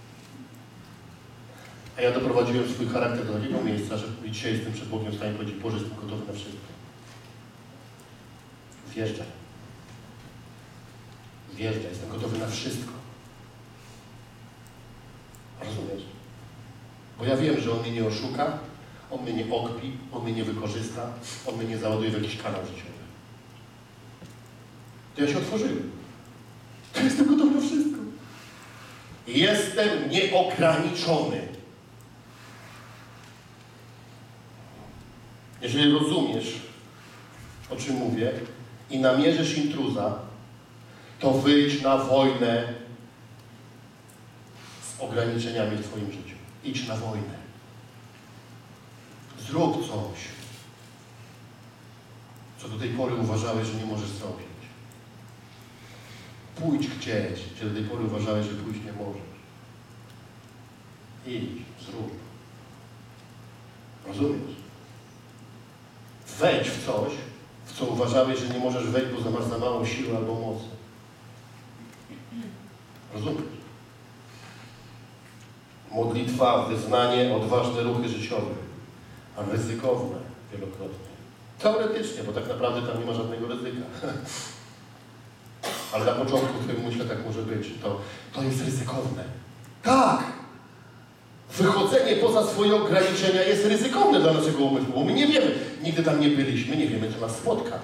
A ja doprowadziłem swój charakter do takiego miejsca, że dzisiaj jestem przed Bogiem w stanie powiedzieć, Boże, jestem gotowy na wszystko. Wjeżdżaj. Wjeżdżaj, jestem gotowy na wszystko. Rozumiesz? Bo ja wiem, że On mnie nie oszuka, On mnie nie okpi, On mnie nie wykorzysta, On mnie nie załaduje w jakiś kanał życiowy. To ja się otworzyłem. To jestem gotowy na wszystko. Jestem nieograniczony. Jeżeli rozumiesz, o czym mówię, i namierzysz intruza, to wyjdź na wojnę z ograniczeniami w twoim życiu. Idź na wojnę. Zrób coś, co do tej pory uważałeś, że nie możesz zrobić. Pójdź gdzieś, gdzie do tej pory uważałeś, że pójść nie możesz. Idź, zrób. Rozumiesz? Wejdź w coś, w co uważałeś, że nie możesz wejść, bo masz za małą siłę albo moc. Rozumiesz? Modlitwa, wyznanie, odważne ruchy życiowe, a ryzykowne wielokrotnie. Teoretycznie, bo tak naprawdę tam nie ma żadnego ryzyka. Ale na początku w tym myślę, tak może być. To jest ryzykowne. Tak! Wychodzenie poza swoje ograniczenia jest ryzykowne dla naszego umysłu, bo my nie wiemy. Nigdy tam nie byliśmy, nie wiemy, co nas spotka.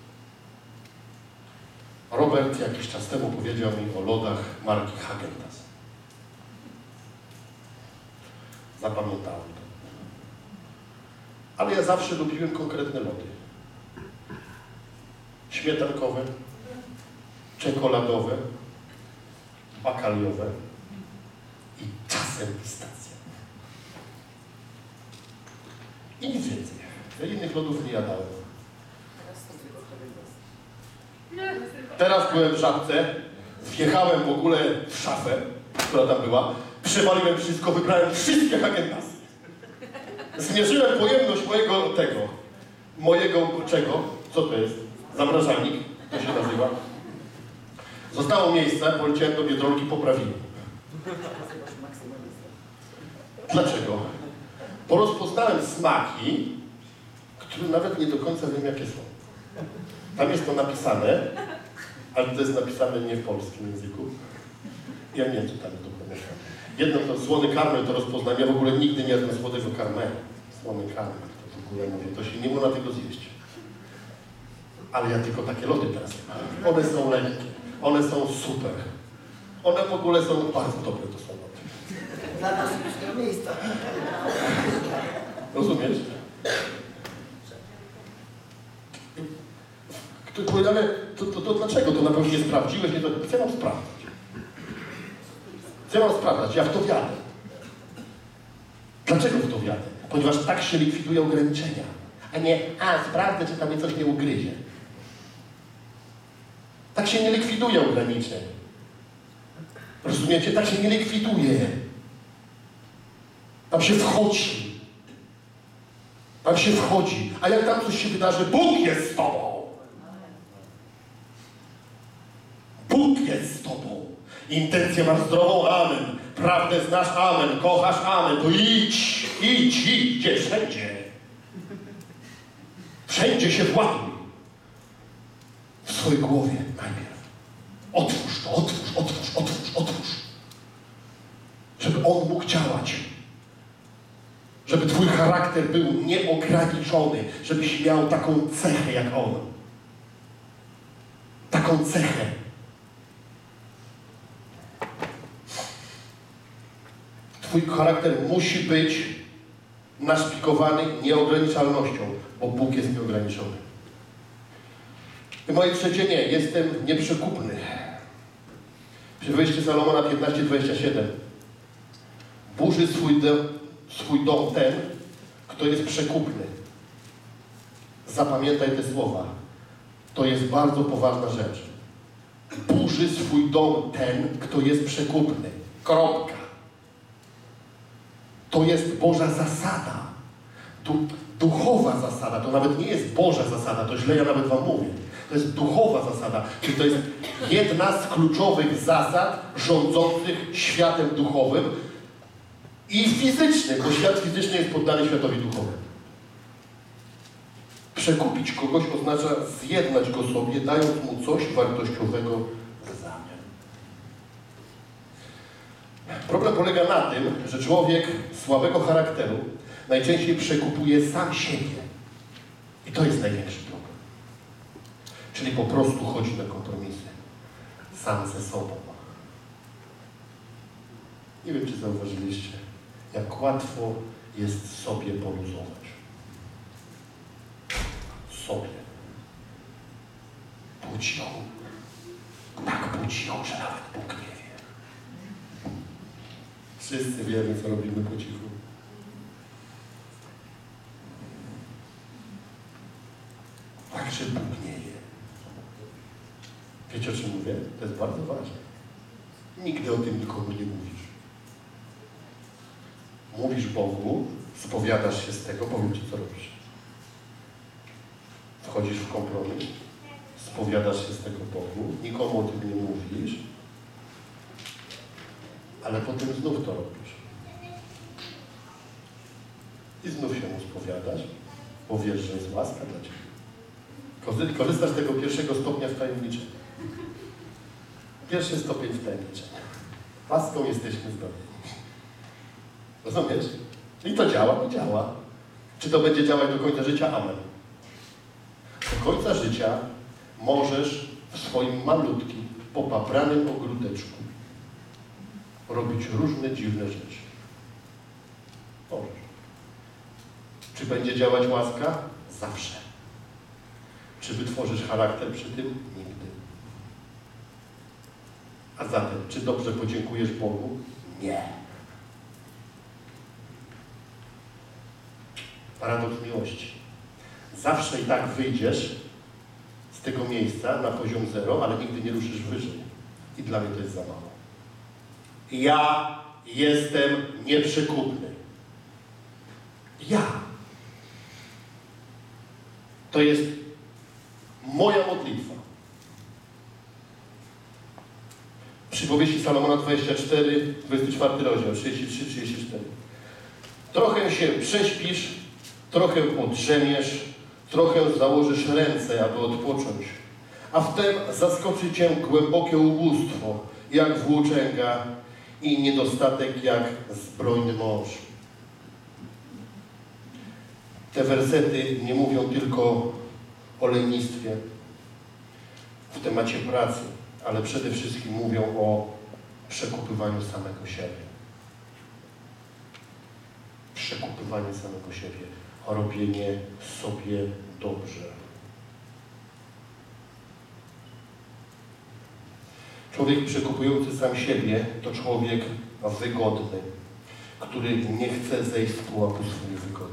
Robert jakiś czas temu powiedział mi o lodach marki Häagen-Dazs. Zapamiętałem to. Ale ja zawsze lubiłem konkretne lody. Śmietankowe, czekoladowe, bakaliowe i czasem pistacje. I nic więcej. Ja innych lodów nie jadałem. Teraz byłem w Żabce, wjechałem w ogóle w szafę, która tam była, przewaliłem wszystko, wybrałem wszystkie Häagen-Dazsy. Zmierzyłem pojemność mojego czego? Co to jest? Zamrażalnik, to się nazywa. Zostało miejsce, poleciałem do Biedronki, poprawiłem. Dlaczego? Bo rozpoznałem smaki, które nawet nie do końca wiem, jakie są. Tam jest to napisane, ale to jest napisane nie w polskim języku. Ja nie wiem, co tam jest dokładnie. Jedno to słony karmel, to rozpoznałem. Ja w ogóle nigdy nie jadłem słodego karmelu. Słony karmel, to w ogóle mówię, to się nie można tego zjeść. Ale ja tylko takie lody teraz mam. One są lekkie, one są super. One w ogóle są bardzo dobre, to są lody. Dla nas już nie miejsca. Rozumiesz? Ale to dlaczego? To na pewno nie sprawdziłeś? Nie, to co ja mam sprawdzać? Co ja mam sprawdzać? Ja w to wiadę. Dlaczego w to wiadę? Ponieważ tak się likwiduje ograniczenia. A nie, sprawdzę, czy tam mnie coś nie ugryzie. Tak się nie likwiduje ograniczeń. Rozumiecie? Tak się nie likwiduje. Tam się wchodzi. Tam się wchodzi. A jak tam coś się wydarzy, Bóg jest z tobą. Bóg jest z tobą. Intencję masz zdrową, amen. Prawdę znasz, amen. Kochasz, amen. To idź, idź, wszędzie. Wszędzie się właduj. swojej głowie najpierw. Otwórz to, otwórz. Żeby on mógł działać. Żeby twój charakter był nieograniczony. Żebyś miał taką cechę jak on. Taką cechę. Twój charakter musi być naszpikowany nieograniczalnością, bo Bóg jest nieograniczony. I moje trzecie nie, jestem nieprzekupny. Przywyjście Salomona 15:27. Burzy swój dom ten, kto jest przekupny. Zapamiętaj te słowa. To jest bardzo poważna rzecz. Burzy swój dom ten, kto jest przekupny. Kropka. To jest Boża zasada. Duchowa zasada. To nawet nie jest Boża zasada. To źle ja nawet wam mówię. To jest duchowa zasada. Czyli to jest jedna z kluczowych zasad rządzących światem duchowym i fizycznym, bo świat fizyczny jest poddany światowi duchowemu. Przekupić kogoś oznacza zjednać go sobie, dając mu coś wartościowego w zamian. Problem polega na tym, że człowiek słabego charakteru najczęściej przekupuje sam siebie. I to jest największy problem. Czyli po prostu chodzi na kompromisy. Sam ze sobą. Nie wiem, czy zauważyliście, jak łatwo jest sobie poluzować. Sobie. Po cichu. Tak po cichu, że nawet Bóg nie wie. Wszyscy wiemy, co robimy po cichu. Tak, że Bóg nie wie. Wiecie, o czym mówię? To jest bardzo ważne. Nigdy o tym nikomu nie mówisz. Mówisz Bogu, spowiadasz się z tego, powiem ci, co robisz. Wchodzisz w kompromis, spowiadasz się z tego Bogu, nikomu o tym nie mówisz, ale potem znów to robisz. I znów się mu spowiadasz, bo wiesz, że jest łaska dla ciebie. Korzystasz z tego pierwszego stopnia wtajemniczenia. Pierwszy stopień wtajemniczenia. Łaską jesteśmy zbawieni. Rozumiesz? I to działa, i działa. Czy to będzie działać do końca życia? Amen. Do końca życia możesz w swoim malutkim, popapranym ogródeczku robić różne dziwne rzeczy. Możesz. Czy będzie działać łaska? Zawsze. Czy wytworzysz charakter przy tym? Nigdy. A zatem, czy dobrze podziękujesz Bogu? Nie. Paradoks miłości. Zawsze i tak wyjdziesz z tego miejsca na poziom 0, ale nigdy nie ruszysz wyżej. I dla mnie to jest za mało. Ja jestem nieprzekupny. Ja. To jest moja modlitwa. Przypowieści Salomona 24, 24 rozdział, 33-34. Trochę się prześpisz, trochę podrzemiesz, trochę założysz ręce, aby odpocząć. A wtem zaskoczy cię głębokie ubóstwo, jak włóczęga, i niedostatek jak zbrojny mąż. Te wersety nie mówią tylko o lenistwie w temacie pracy, ale przede wszystkim mówią o przekupywaniu samego siebie. Przekupywanie samego siebie, o robienie sobie dobrze. Człowiek przekupujący sam siebie to człowiek wygodny, który nie chce zejść z pułapu swojej wygody.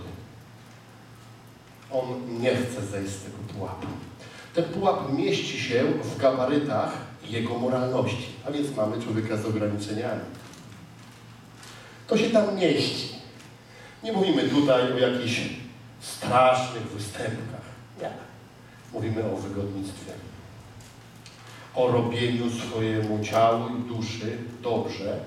On nie chce zejść z tego pułapu. Ten pułap mieści się w gabarytach jego moralności, a więc mamy człowieka z ograniczeniami. To się tam mieści. Nie mówimy tutaj o jakichś strasznych występkach. Nie. Mówimy o wygodnictwie. O robieniu swojemu ciału i duszy dobrze,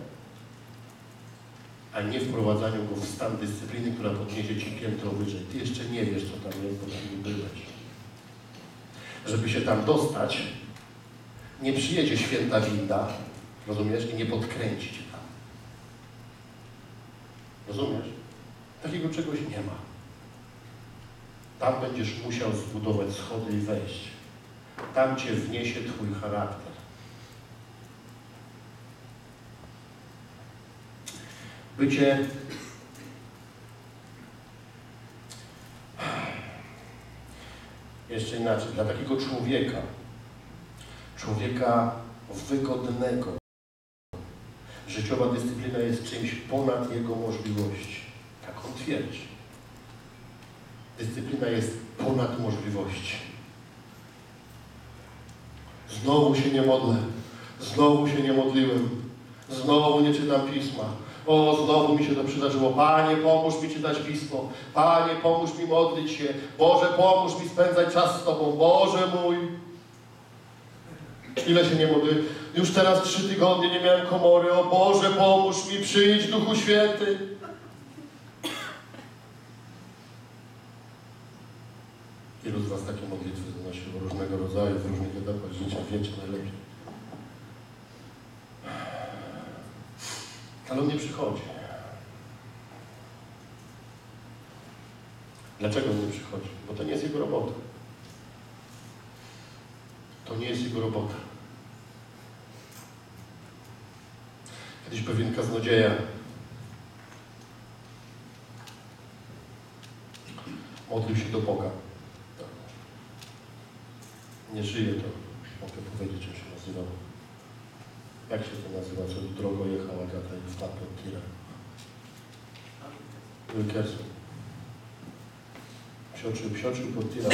a nie wprowadzaniu go w stan dyscypliny, która podniesie ci piętro wyżej. Ty jeszcze nie wiesz, co tam jest, bo tam nie byłeś. Żeby się tam dostać, nie przyjedzie święta winda, rozumiesz, i nie podkręci cię tam. Rozumiesz? Takiego czegoś nie ma. Tam będziesz musiał zbudować schody i wejść. Tam cię wniesie twój charakter. Bycie jeszcze inaczej, dla takiego człowieka wygodnego, życiowa dyscyplina jest czymś ponad jego możliwości. Tak on twierdzi. Dyscyplina jest ponad możliwości. Znowu się nie modlę. Znowu się nie modliłem. Znowu nie czytam Pisma. O, znowu mi się to przydarzyło. Panie, pomóż mi czytać Pismo. Panie, pomóż mi modlić się. Boże, pomóż mi spędzać czas z Tobą. Boże mój. Ile się nie modlę? Już teraz 3 tygodnie nie miałem komory. O Boże, pomóż mi, przyjdź Duchu Święty. Ilu z Was takie modlitwy zanosiło różnego rodzaju, w różnych etapach życia, wiecie najlepiej. Ale on nie przychodzi. Dlaczego on nie przychodzi? Bo to nie jest jego robota. To nie jest jego robota. Kiedyś pewien kaznodzieja modlił się do Boga. Nie żyje, to mogę powiedzieć, jak się nazywał. Jak się to nazywa? Co drogo jechała Agata i wpadł pod tirem. Wilkerson. Psioczył pod tirem.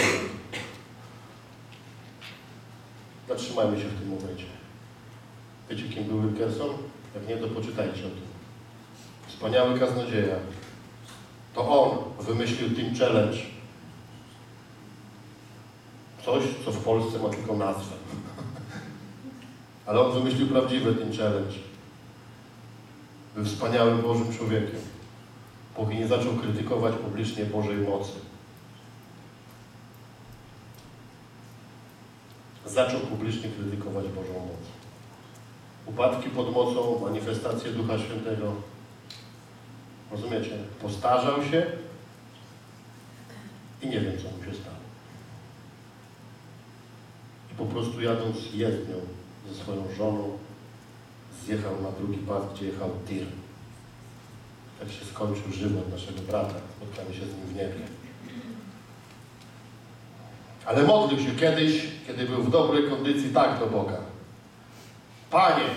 Zatrzymajmy się w tym momencie. Wiecie, kim był Wilkerson? Jak nie, to poczytajcie o tym. Wspaniały kaznodzieja. To on wymyślił Teen Challenge. Coś, co w Polsce ma tylko nazwę. Ale on wymyślił prawdziwy Teen Challenge. Był wspaniałym Bożym człowiekiem. Póki nie zaczął krytykować publicznie Bożej mocy. Zaczął publicznie krytykować Bożą moc. Upadki pod mocą, manifestacje Ducha Świętego. Rozumiecie? Postarzał się i nie wiem, co mu się stało. I po prostu jadąc jezdnią ze swoją żoną, zjechał na drugi pas, gdzie jechał tir. Tak się skończył żywot naszego brata. Spotkamy się z nim w niebie. Ale modlił się kiedyś, kiedy był w dobrej kondycji, tak do Boga. Panie,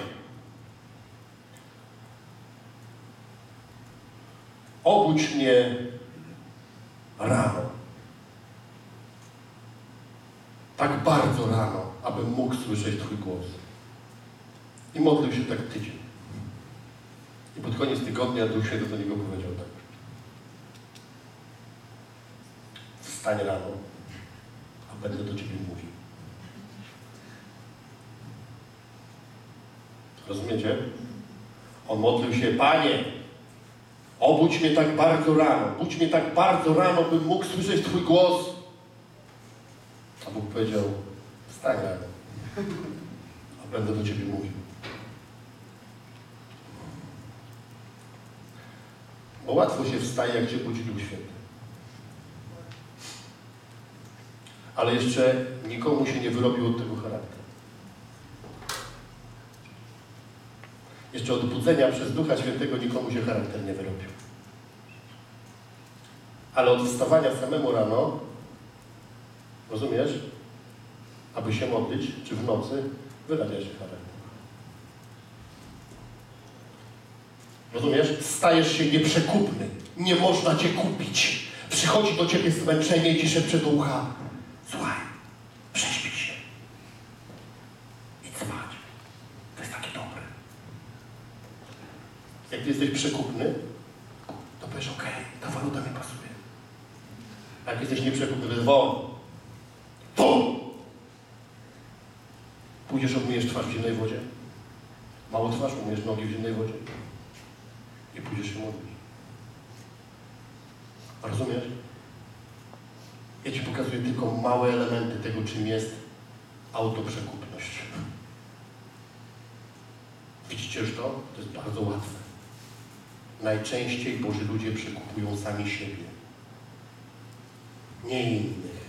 obudź mnie rano. Tak bardzo rano, abym mógł słyszeć Twój głos. I modlił się tak tydzień. I pod koniec tygodnia Duch Święty do niego powiedział tak. Wstań rano, a będę do Ciebie mówił. Rozumiecie? On modlił się, Panie, obudź mnie tak bardzo rano, budź mnie tak bardzo rano, bym mógł słyszeć Twój głos. A Bóg powiedział, wstań rano, a będę do Ciebie mówił. Bo łatwo się wstaje, jak Cię budzi Duch Święty. Ale jeszcze nikomu się nie wyrobił od tego charakteru. Jeszcze od budzenia przez Ducha Świętego nikomu się charakter nie wyrobił. Ale od wstawania samemu rano, rozumiesz, aby się modlić, czy w nocy, wyrabia się charakter. Rozumiesz? Stajesz się nieprzekupny. Nie można Cię kupić. Przychodzi do Ciebie zmęczenie i Ci szepcze do ucha. Słuchaj, prześpij się. Idź spać. To jest takie dobre. Jak Ty jesteś przekupny, to powiesz, okej, ta waluta mi pasuje. A jak jesteś nieprzekupny, to jest wolno. Bum! Pójdziesz, obmyjesz twarz w zimnej wodzie. Mało twarz, umyjesz nogi w zimnej wodzie. I pójdziesz się modlić. Rozumiesz? Ja Ci pokażę. pokazuje tylko małe elementy tego, czym jest autoprzekupność. Widzicie już to? To jest bardzo łatwe. Najczęściej Boży ludzie przekupują sami siebie, nie innych.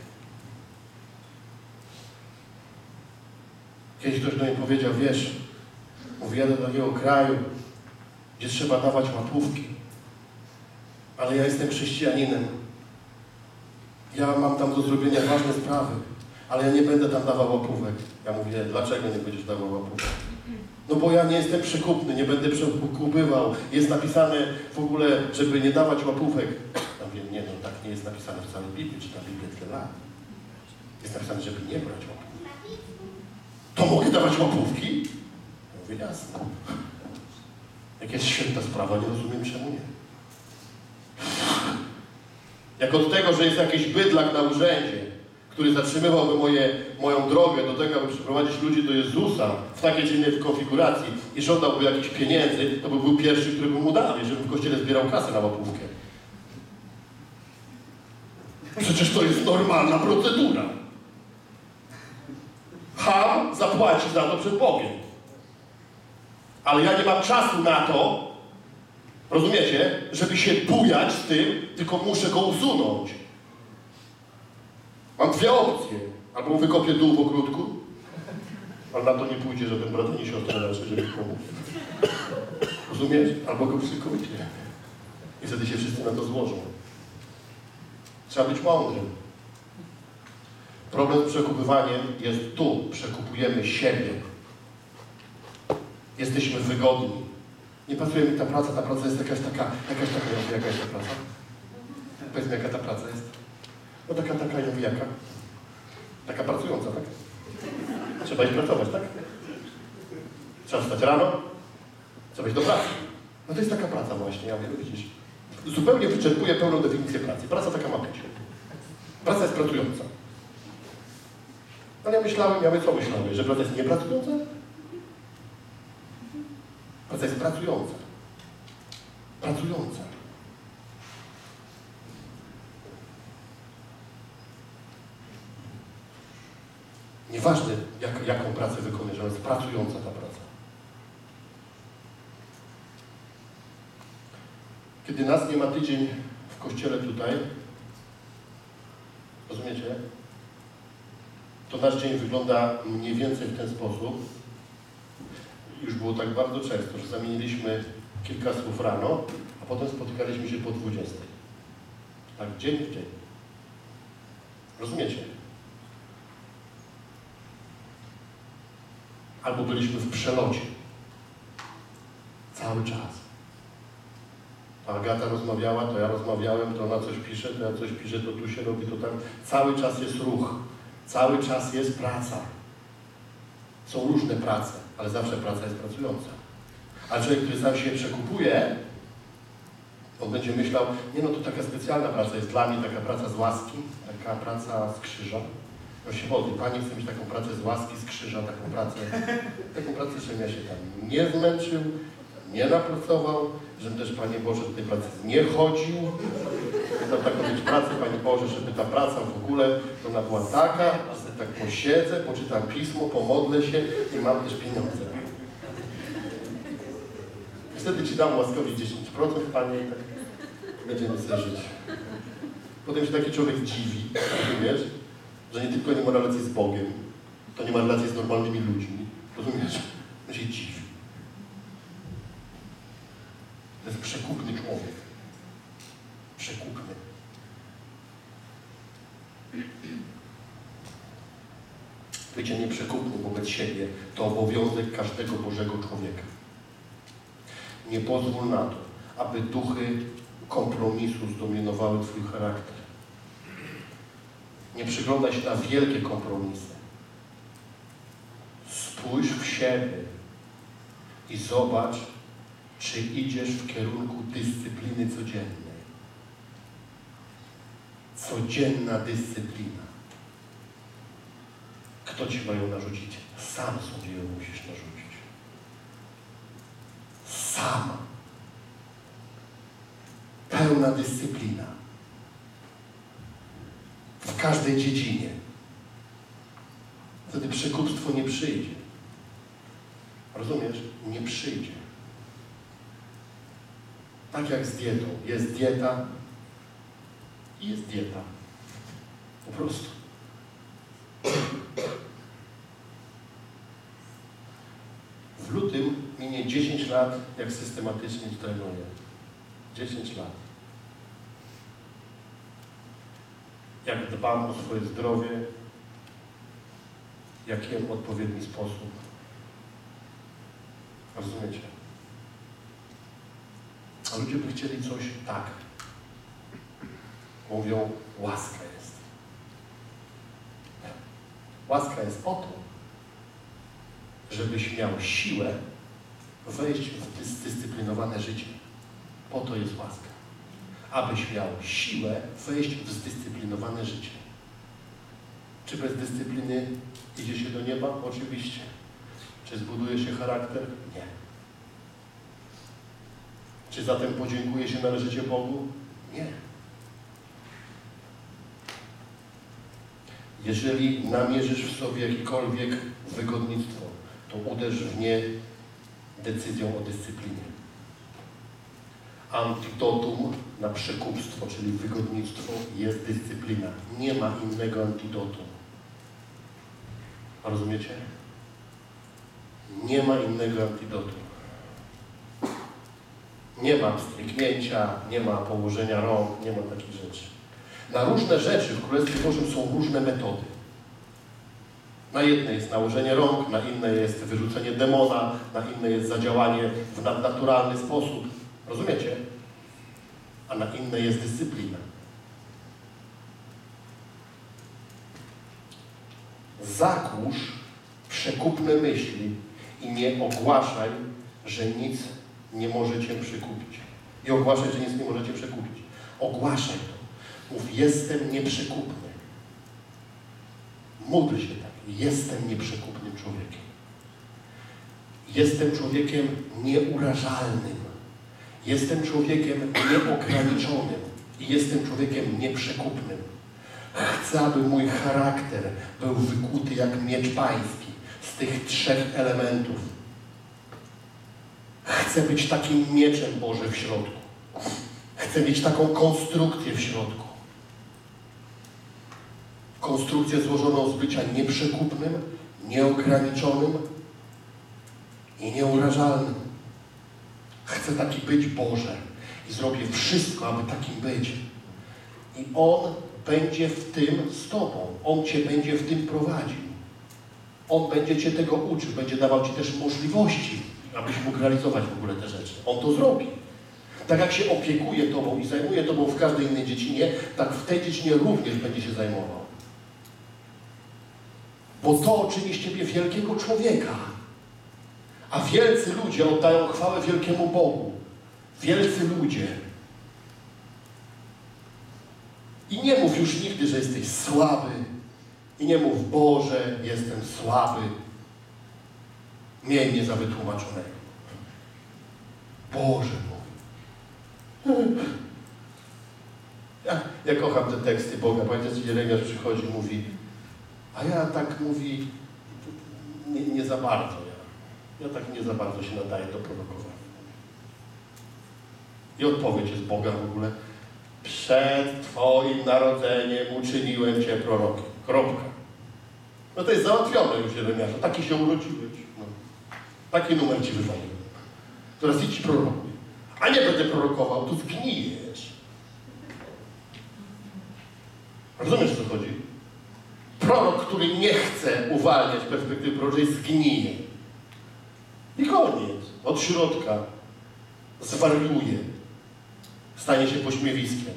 Kiedyś ktoś do mnie powiedział, wiesz, mówię, jadę do takiego kraju, gdzie trzeba dawać łapówki, ale ja jestem chrześcijaninem. Ja mam tam do zrobienia ważne sprawy, ale ja nie będę tam dawał łapówek. Ja mówię, dlaczego nie będziesz dawał łapówek? No bo ja nie jestem przekupny, nie będę przekupywał. Jest napisane w ogóle, żeby nie dawać łapówek. Ja mówię, nie, no tak nie jest napisane w całej Biblii, czytam Biblię tyle lat. Jest napisane, żeby nie brać łapówek. To mogę dawać łapówki? Ja mówię, jasne. Jak jest święta sprawa, nie rozumiem, czemu nie. Jak od tego, że jest jakiś bydlak na urzędzie, który zatrzymywałby moją drogę do tego, aby przyprowadzić ludzi do Jezusa w takiej czy innej konfiguracji i żądałby jakichś pieniędzy, to by był pierwszy, który by mu dał, jeżeli w kościele zbierał kasę na łapówkę. Przecież to jest normalna procedura. Cham zapłaci za to przed Bogiem. Ale ja nie mam czasu na to, rozumiecie, żeby się bujać z tym, tylko muszę go usunąć. Mam dwie opcje. Albo mu wykopię dół w ogródku, ale na to nie pójdzie żaden brat ani siostra raczej, żeby pomóc. Rozumiesz? Albo go przykujcie. I wtedy się wszyscy na to złożą. Trzeba być mądrym. Problem z przekupywaniem jest tu. Przekupujemy siebie. Jesteśmy wygodni. Nie pasuje mi ta praca jest jakaś taka, jaka jest ta praca? Powiedz mi, jaka ta praca jest? No taka, ja mówię, jaka? Taka pracująca, tak? Trzeba iść pracować, tak? Trzeba wstać rano, trzeba iść do pracy. No to jest taka praca właśnie, ja mówię, widzisz. Zupełnie wyczerpuje pełną definicję pracy. Praca taka ma być. Praca jest pracująca. Ale ja myślałem, co myślałem? Że praca jest niepracująca? Praca jest pracująca. Pracująca. Nieważne, jaką pracę wykonujesz, ale jest pracująca ta praca. Kiedy nas nie ma tydzień w kościele tutaj, rozumiecie? To nasz dzień wygląda mniej więcej w ten sposób. Już było tak bardzo często, że zamieniliśmy kilka słów rano, a potem spotykaliśmy się po 20. Tak, dzień w dzień. Rozumiecie? Albo byliśmy w przelocie. Cały czas. To Agata rozmawiała, to ja rozmawiałem, to ona coś pisze, to ja coś piszę, to tu się robi, to tam. Cały czas jest ruch. Cały czas jest praca. Są różne prace, ale zawsze praca jest pracująca. A człowiek, który sam się przekupuje, on będzie myślał, nie no to taka specjalna praca jest dla mnie, taka praca z łaski, taka praca z krzyża. No się modli, Panie, chcę mieć taką pracę z łaski, z krzyża, taką pracę, żebym ja się tam nie zmęczył, nie napracował, żebym też, Panie Boże, do tej pracy nie chodził. Chcę taką mieć pracę, Panie Boże, żeby ta praca w ogóle, to ona była taka, że tak posiedzę, poczytam Pismo, pomodlę się i mam też pieniądze. Wtedy Ci dam łaskowi 10%, Panie, i tak będziemy sobie żyć. Potem się taki człowiek dziwi, rozumiesz? Że nie tylko nie ma relacji z Bogiem, to nie ma relacji z normalnymi ludźmi. Rozumiesz? On się dziwi. To jest przekupny człowiek. Przekupny. Bycie nieprzekupnym wobec siebie to obowiązek każdego Bożego człowieka. Nie pozwól na to, aby duchy kompromisu zdominowały Twój charakter. Nie przyglądaj się na wielkie kompromisy. Spójrz w siebie i zobacz, czy idziesz w kierunku dyscypliny codziennej. Codzienna dyscyplina. Kto Ci ma ją narzucić? Sam sobie ją musisz narzucić. Sam. Pełna dyscyplina. W każdej dziedzinie. Wtedy przekupstwo nie przyjdzie. Rozumiesz? Nie przyjdzie. Tak jak z dietą. Jest dieta i jest dieta. Po prostu. W lutym minie 10 lat, jak systematycznie trenuję. 10 lat. Jak dbam o swoje zdrowie, jak jem w odpowiedni sposób. Rozumiecie? A ludzie by chcieli coś tak. Mówią, łaska jest. Łaska jest po to, żebyś miał siłę wejść w zdyscyplinowane życie. Po to jest łaska. Abyś miał siłę wejść w zdyscyplinowane życie. Czy bez dyscypliny idzie się do nieba? Oczywiście. Czy zbuduje się charakter? Nie. Czy zatem podziękuje się należycie Bogu? Nie. Jeżeli namierzysz w sobie jakiekolwiek wygodnictwo, to uderz w nie decyzją o dyscyplinie. Antidotum na przekupstwo, czyli wygodnictwo, jest dyscyplina. Nie ma innego antidotum. Rozumiecie? Nie ma innego antidotum. Nie ma pstryknięcia, nie ma położenia rąk, nie ma takich rzeczy. Na różne rzeczy w Królestwie Bożym są różne metody. Na jednej jest nałożenie rąk, na innej jest wyrzucenie demona, na innej jest zadziałanie w nadnaturalny sposób. Rozumiecie? A na innej jest dyscyplina. Zakłusz przekupne myśli i nie ogłaszaj, że nic nie może cię przekupić. I ogłaszaj, że nic nie może cię przekupić. Ogłaszaj to. Mów, jestem nieprzekupny. Módl się tak. Jestem nieprzekupnym człowiekiem. Jestem człowiekiem nieurażalnym. Jestem człowiekiem nieograniczonym. I jestem człowiekiem nieprzekupnym. Chcę, aby mój charakter był wykuty jak miecz pański z tych 3 elementów. Chcę być takim mieczem Bożym w środku. Chcę mieć taką konstrukcję w środku. Konstrukcję złożoną z bycia nieprzekupnym, nieograniczonym i nieurażalnym. Chcę taki być Boże i zrobię wszystko, aby takim być. I On będzie w tym z Tobą. On Cię będzie w tym prowadził. On będzie Cię tego uczył, będzie dawał Ci też możliwości, abyś mógł realizować w ogóle te rzeczy. On to zrobi. Tak jak się opiekuje Tobą i zajmuje Tobą w każdej innej dziedzinie, tak w tej dziedzinie również będzie się zajmował. Bo to czyni z Ciebie wielkiego człowieka. A wielcy ludzie oddają chwałę wielkiemu Bogu. Wielcy ludzie. I nie mów już nigdy, że jesteś słaby. I nie mów, Boże, jestem słaby. Miej mnie za wytłumaczonego. Boże mój. Ja kocham te teksty Boga. Pamiętacie, Jeremiasz przychodzi i mówi, a ja tak mówi, nie za bardzo. Ja tak nie za bardzo się nadaję do prorokowania. I odpowiedź jest Boga w ogóle. Przed Twoim narodzeniem uczyniłem Cię prorokiem. Kropka. No to jest załatwione już, Jeremiaszu. Taki się urodziłeś. No. Taki numer Ci wywaliłem. Teraz idź Ci prorokuj. A nie będę prorokował, tu zgnijesz. Rozumiesz, o co chodzi? Prorok, który nie chce uwalniać perspektywy proroczej, zgnije. I koniec. Od środka zwariuje. Stanie się pośmiewiskiem.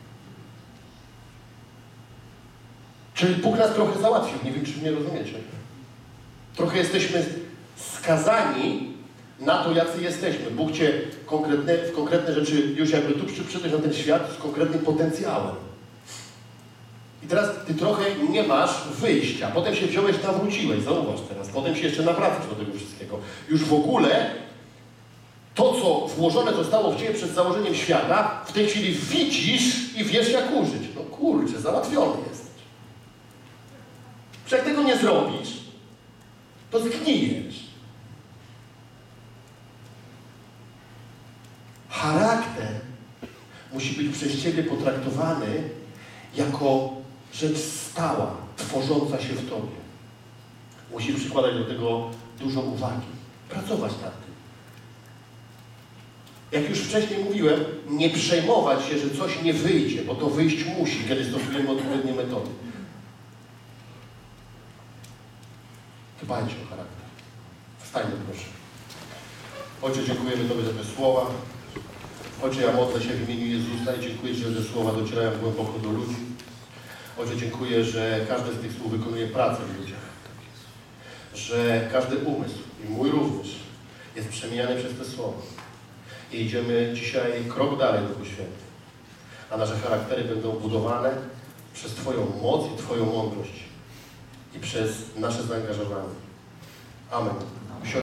Czyli Bóg nas trochę załatwił. Nie wiem, czy mnie rozumiecie. Trochę jesteśmy skazani na to, jacy jesteśmy. Bóg Cię w konkretne rzeczy już jakby tu przyszedłeś na ten świat z konkretnym potencjałem. I teraz Ty trochę nie masz wyjścia. Potem się wziąłeś, nawróciłeś. Zauważ teraz. Potem się jeszcze nawracasz do tego wszystkiego. Już w ogóle to, co włożone zostało w Ciebie przed założeniem świata, w tej chwili widzisz i wiesz, jak użyć. No kurczę, załatwiony jesteś. że jak tego nie zrobisz, to zgnijesz. Charakter musi być przez Ciebie potraktowany jako rzecz stała, tworząca się w Tobie. Musisz przykładać do tego dużo uwagi, pracować nad tym. Jak już wcześniej mówiłem, nie przejmować się, że coś nie wyjdzie, bo to wyjść musi, kiedy stosujemy odpowiednie metody. Dbajcie o charakter. Wstańmy proszę. Ojcze, dziękujemy Tobie za te słowa. Ojcze, ja modlę się w imieniu Jezusa i dziękuję Ci, że te słowa docierają głęboko do ludzi. Ojcze, dziękuję, że każde z tych słów wykonuje pracę w ludziach. Że każdy umysł, i mój również, jest przemieniany przez te słowa. I idziemy dzisiaj krok dalej, Duchu Święty. A nasze charaktery będą budowane przez Twoją moc i Twoją mądrość. I przez nasze zaangażowanie. Amen.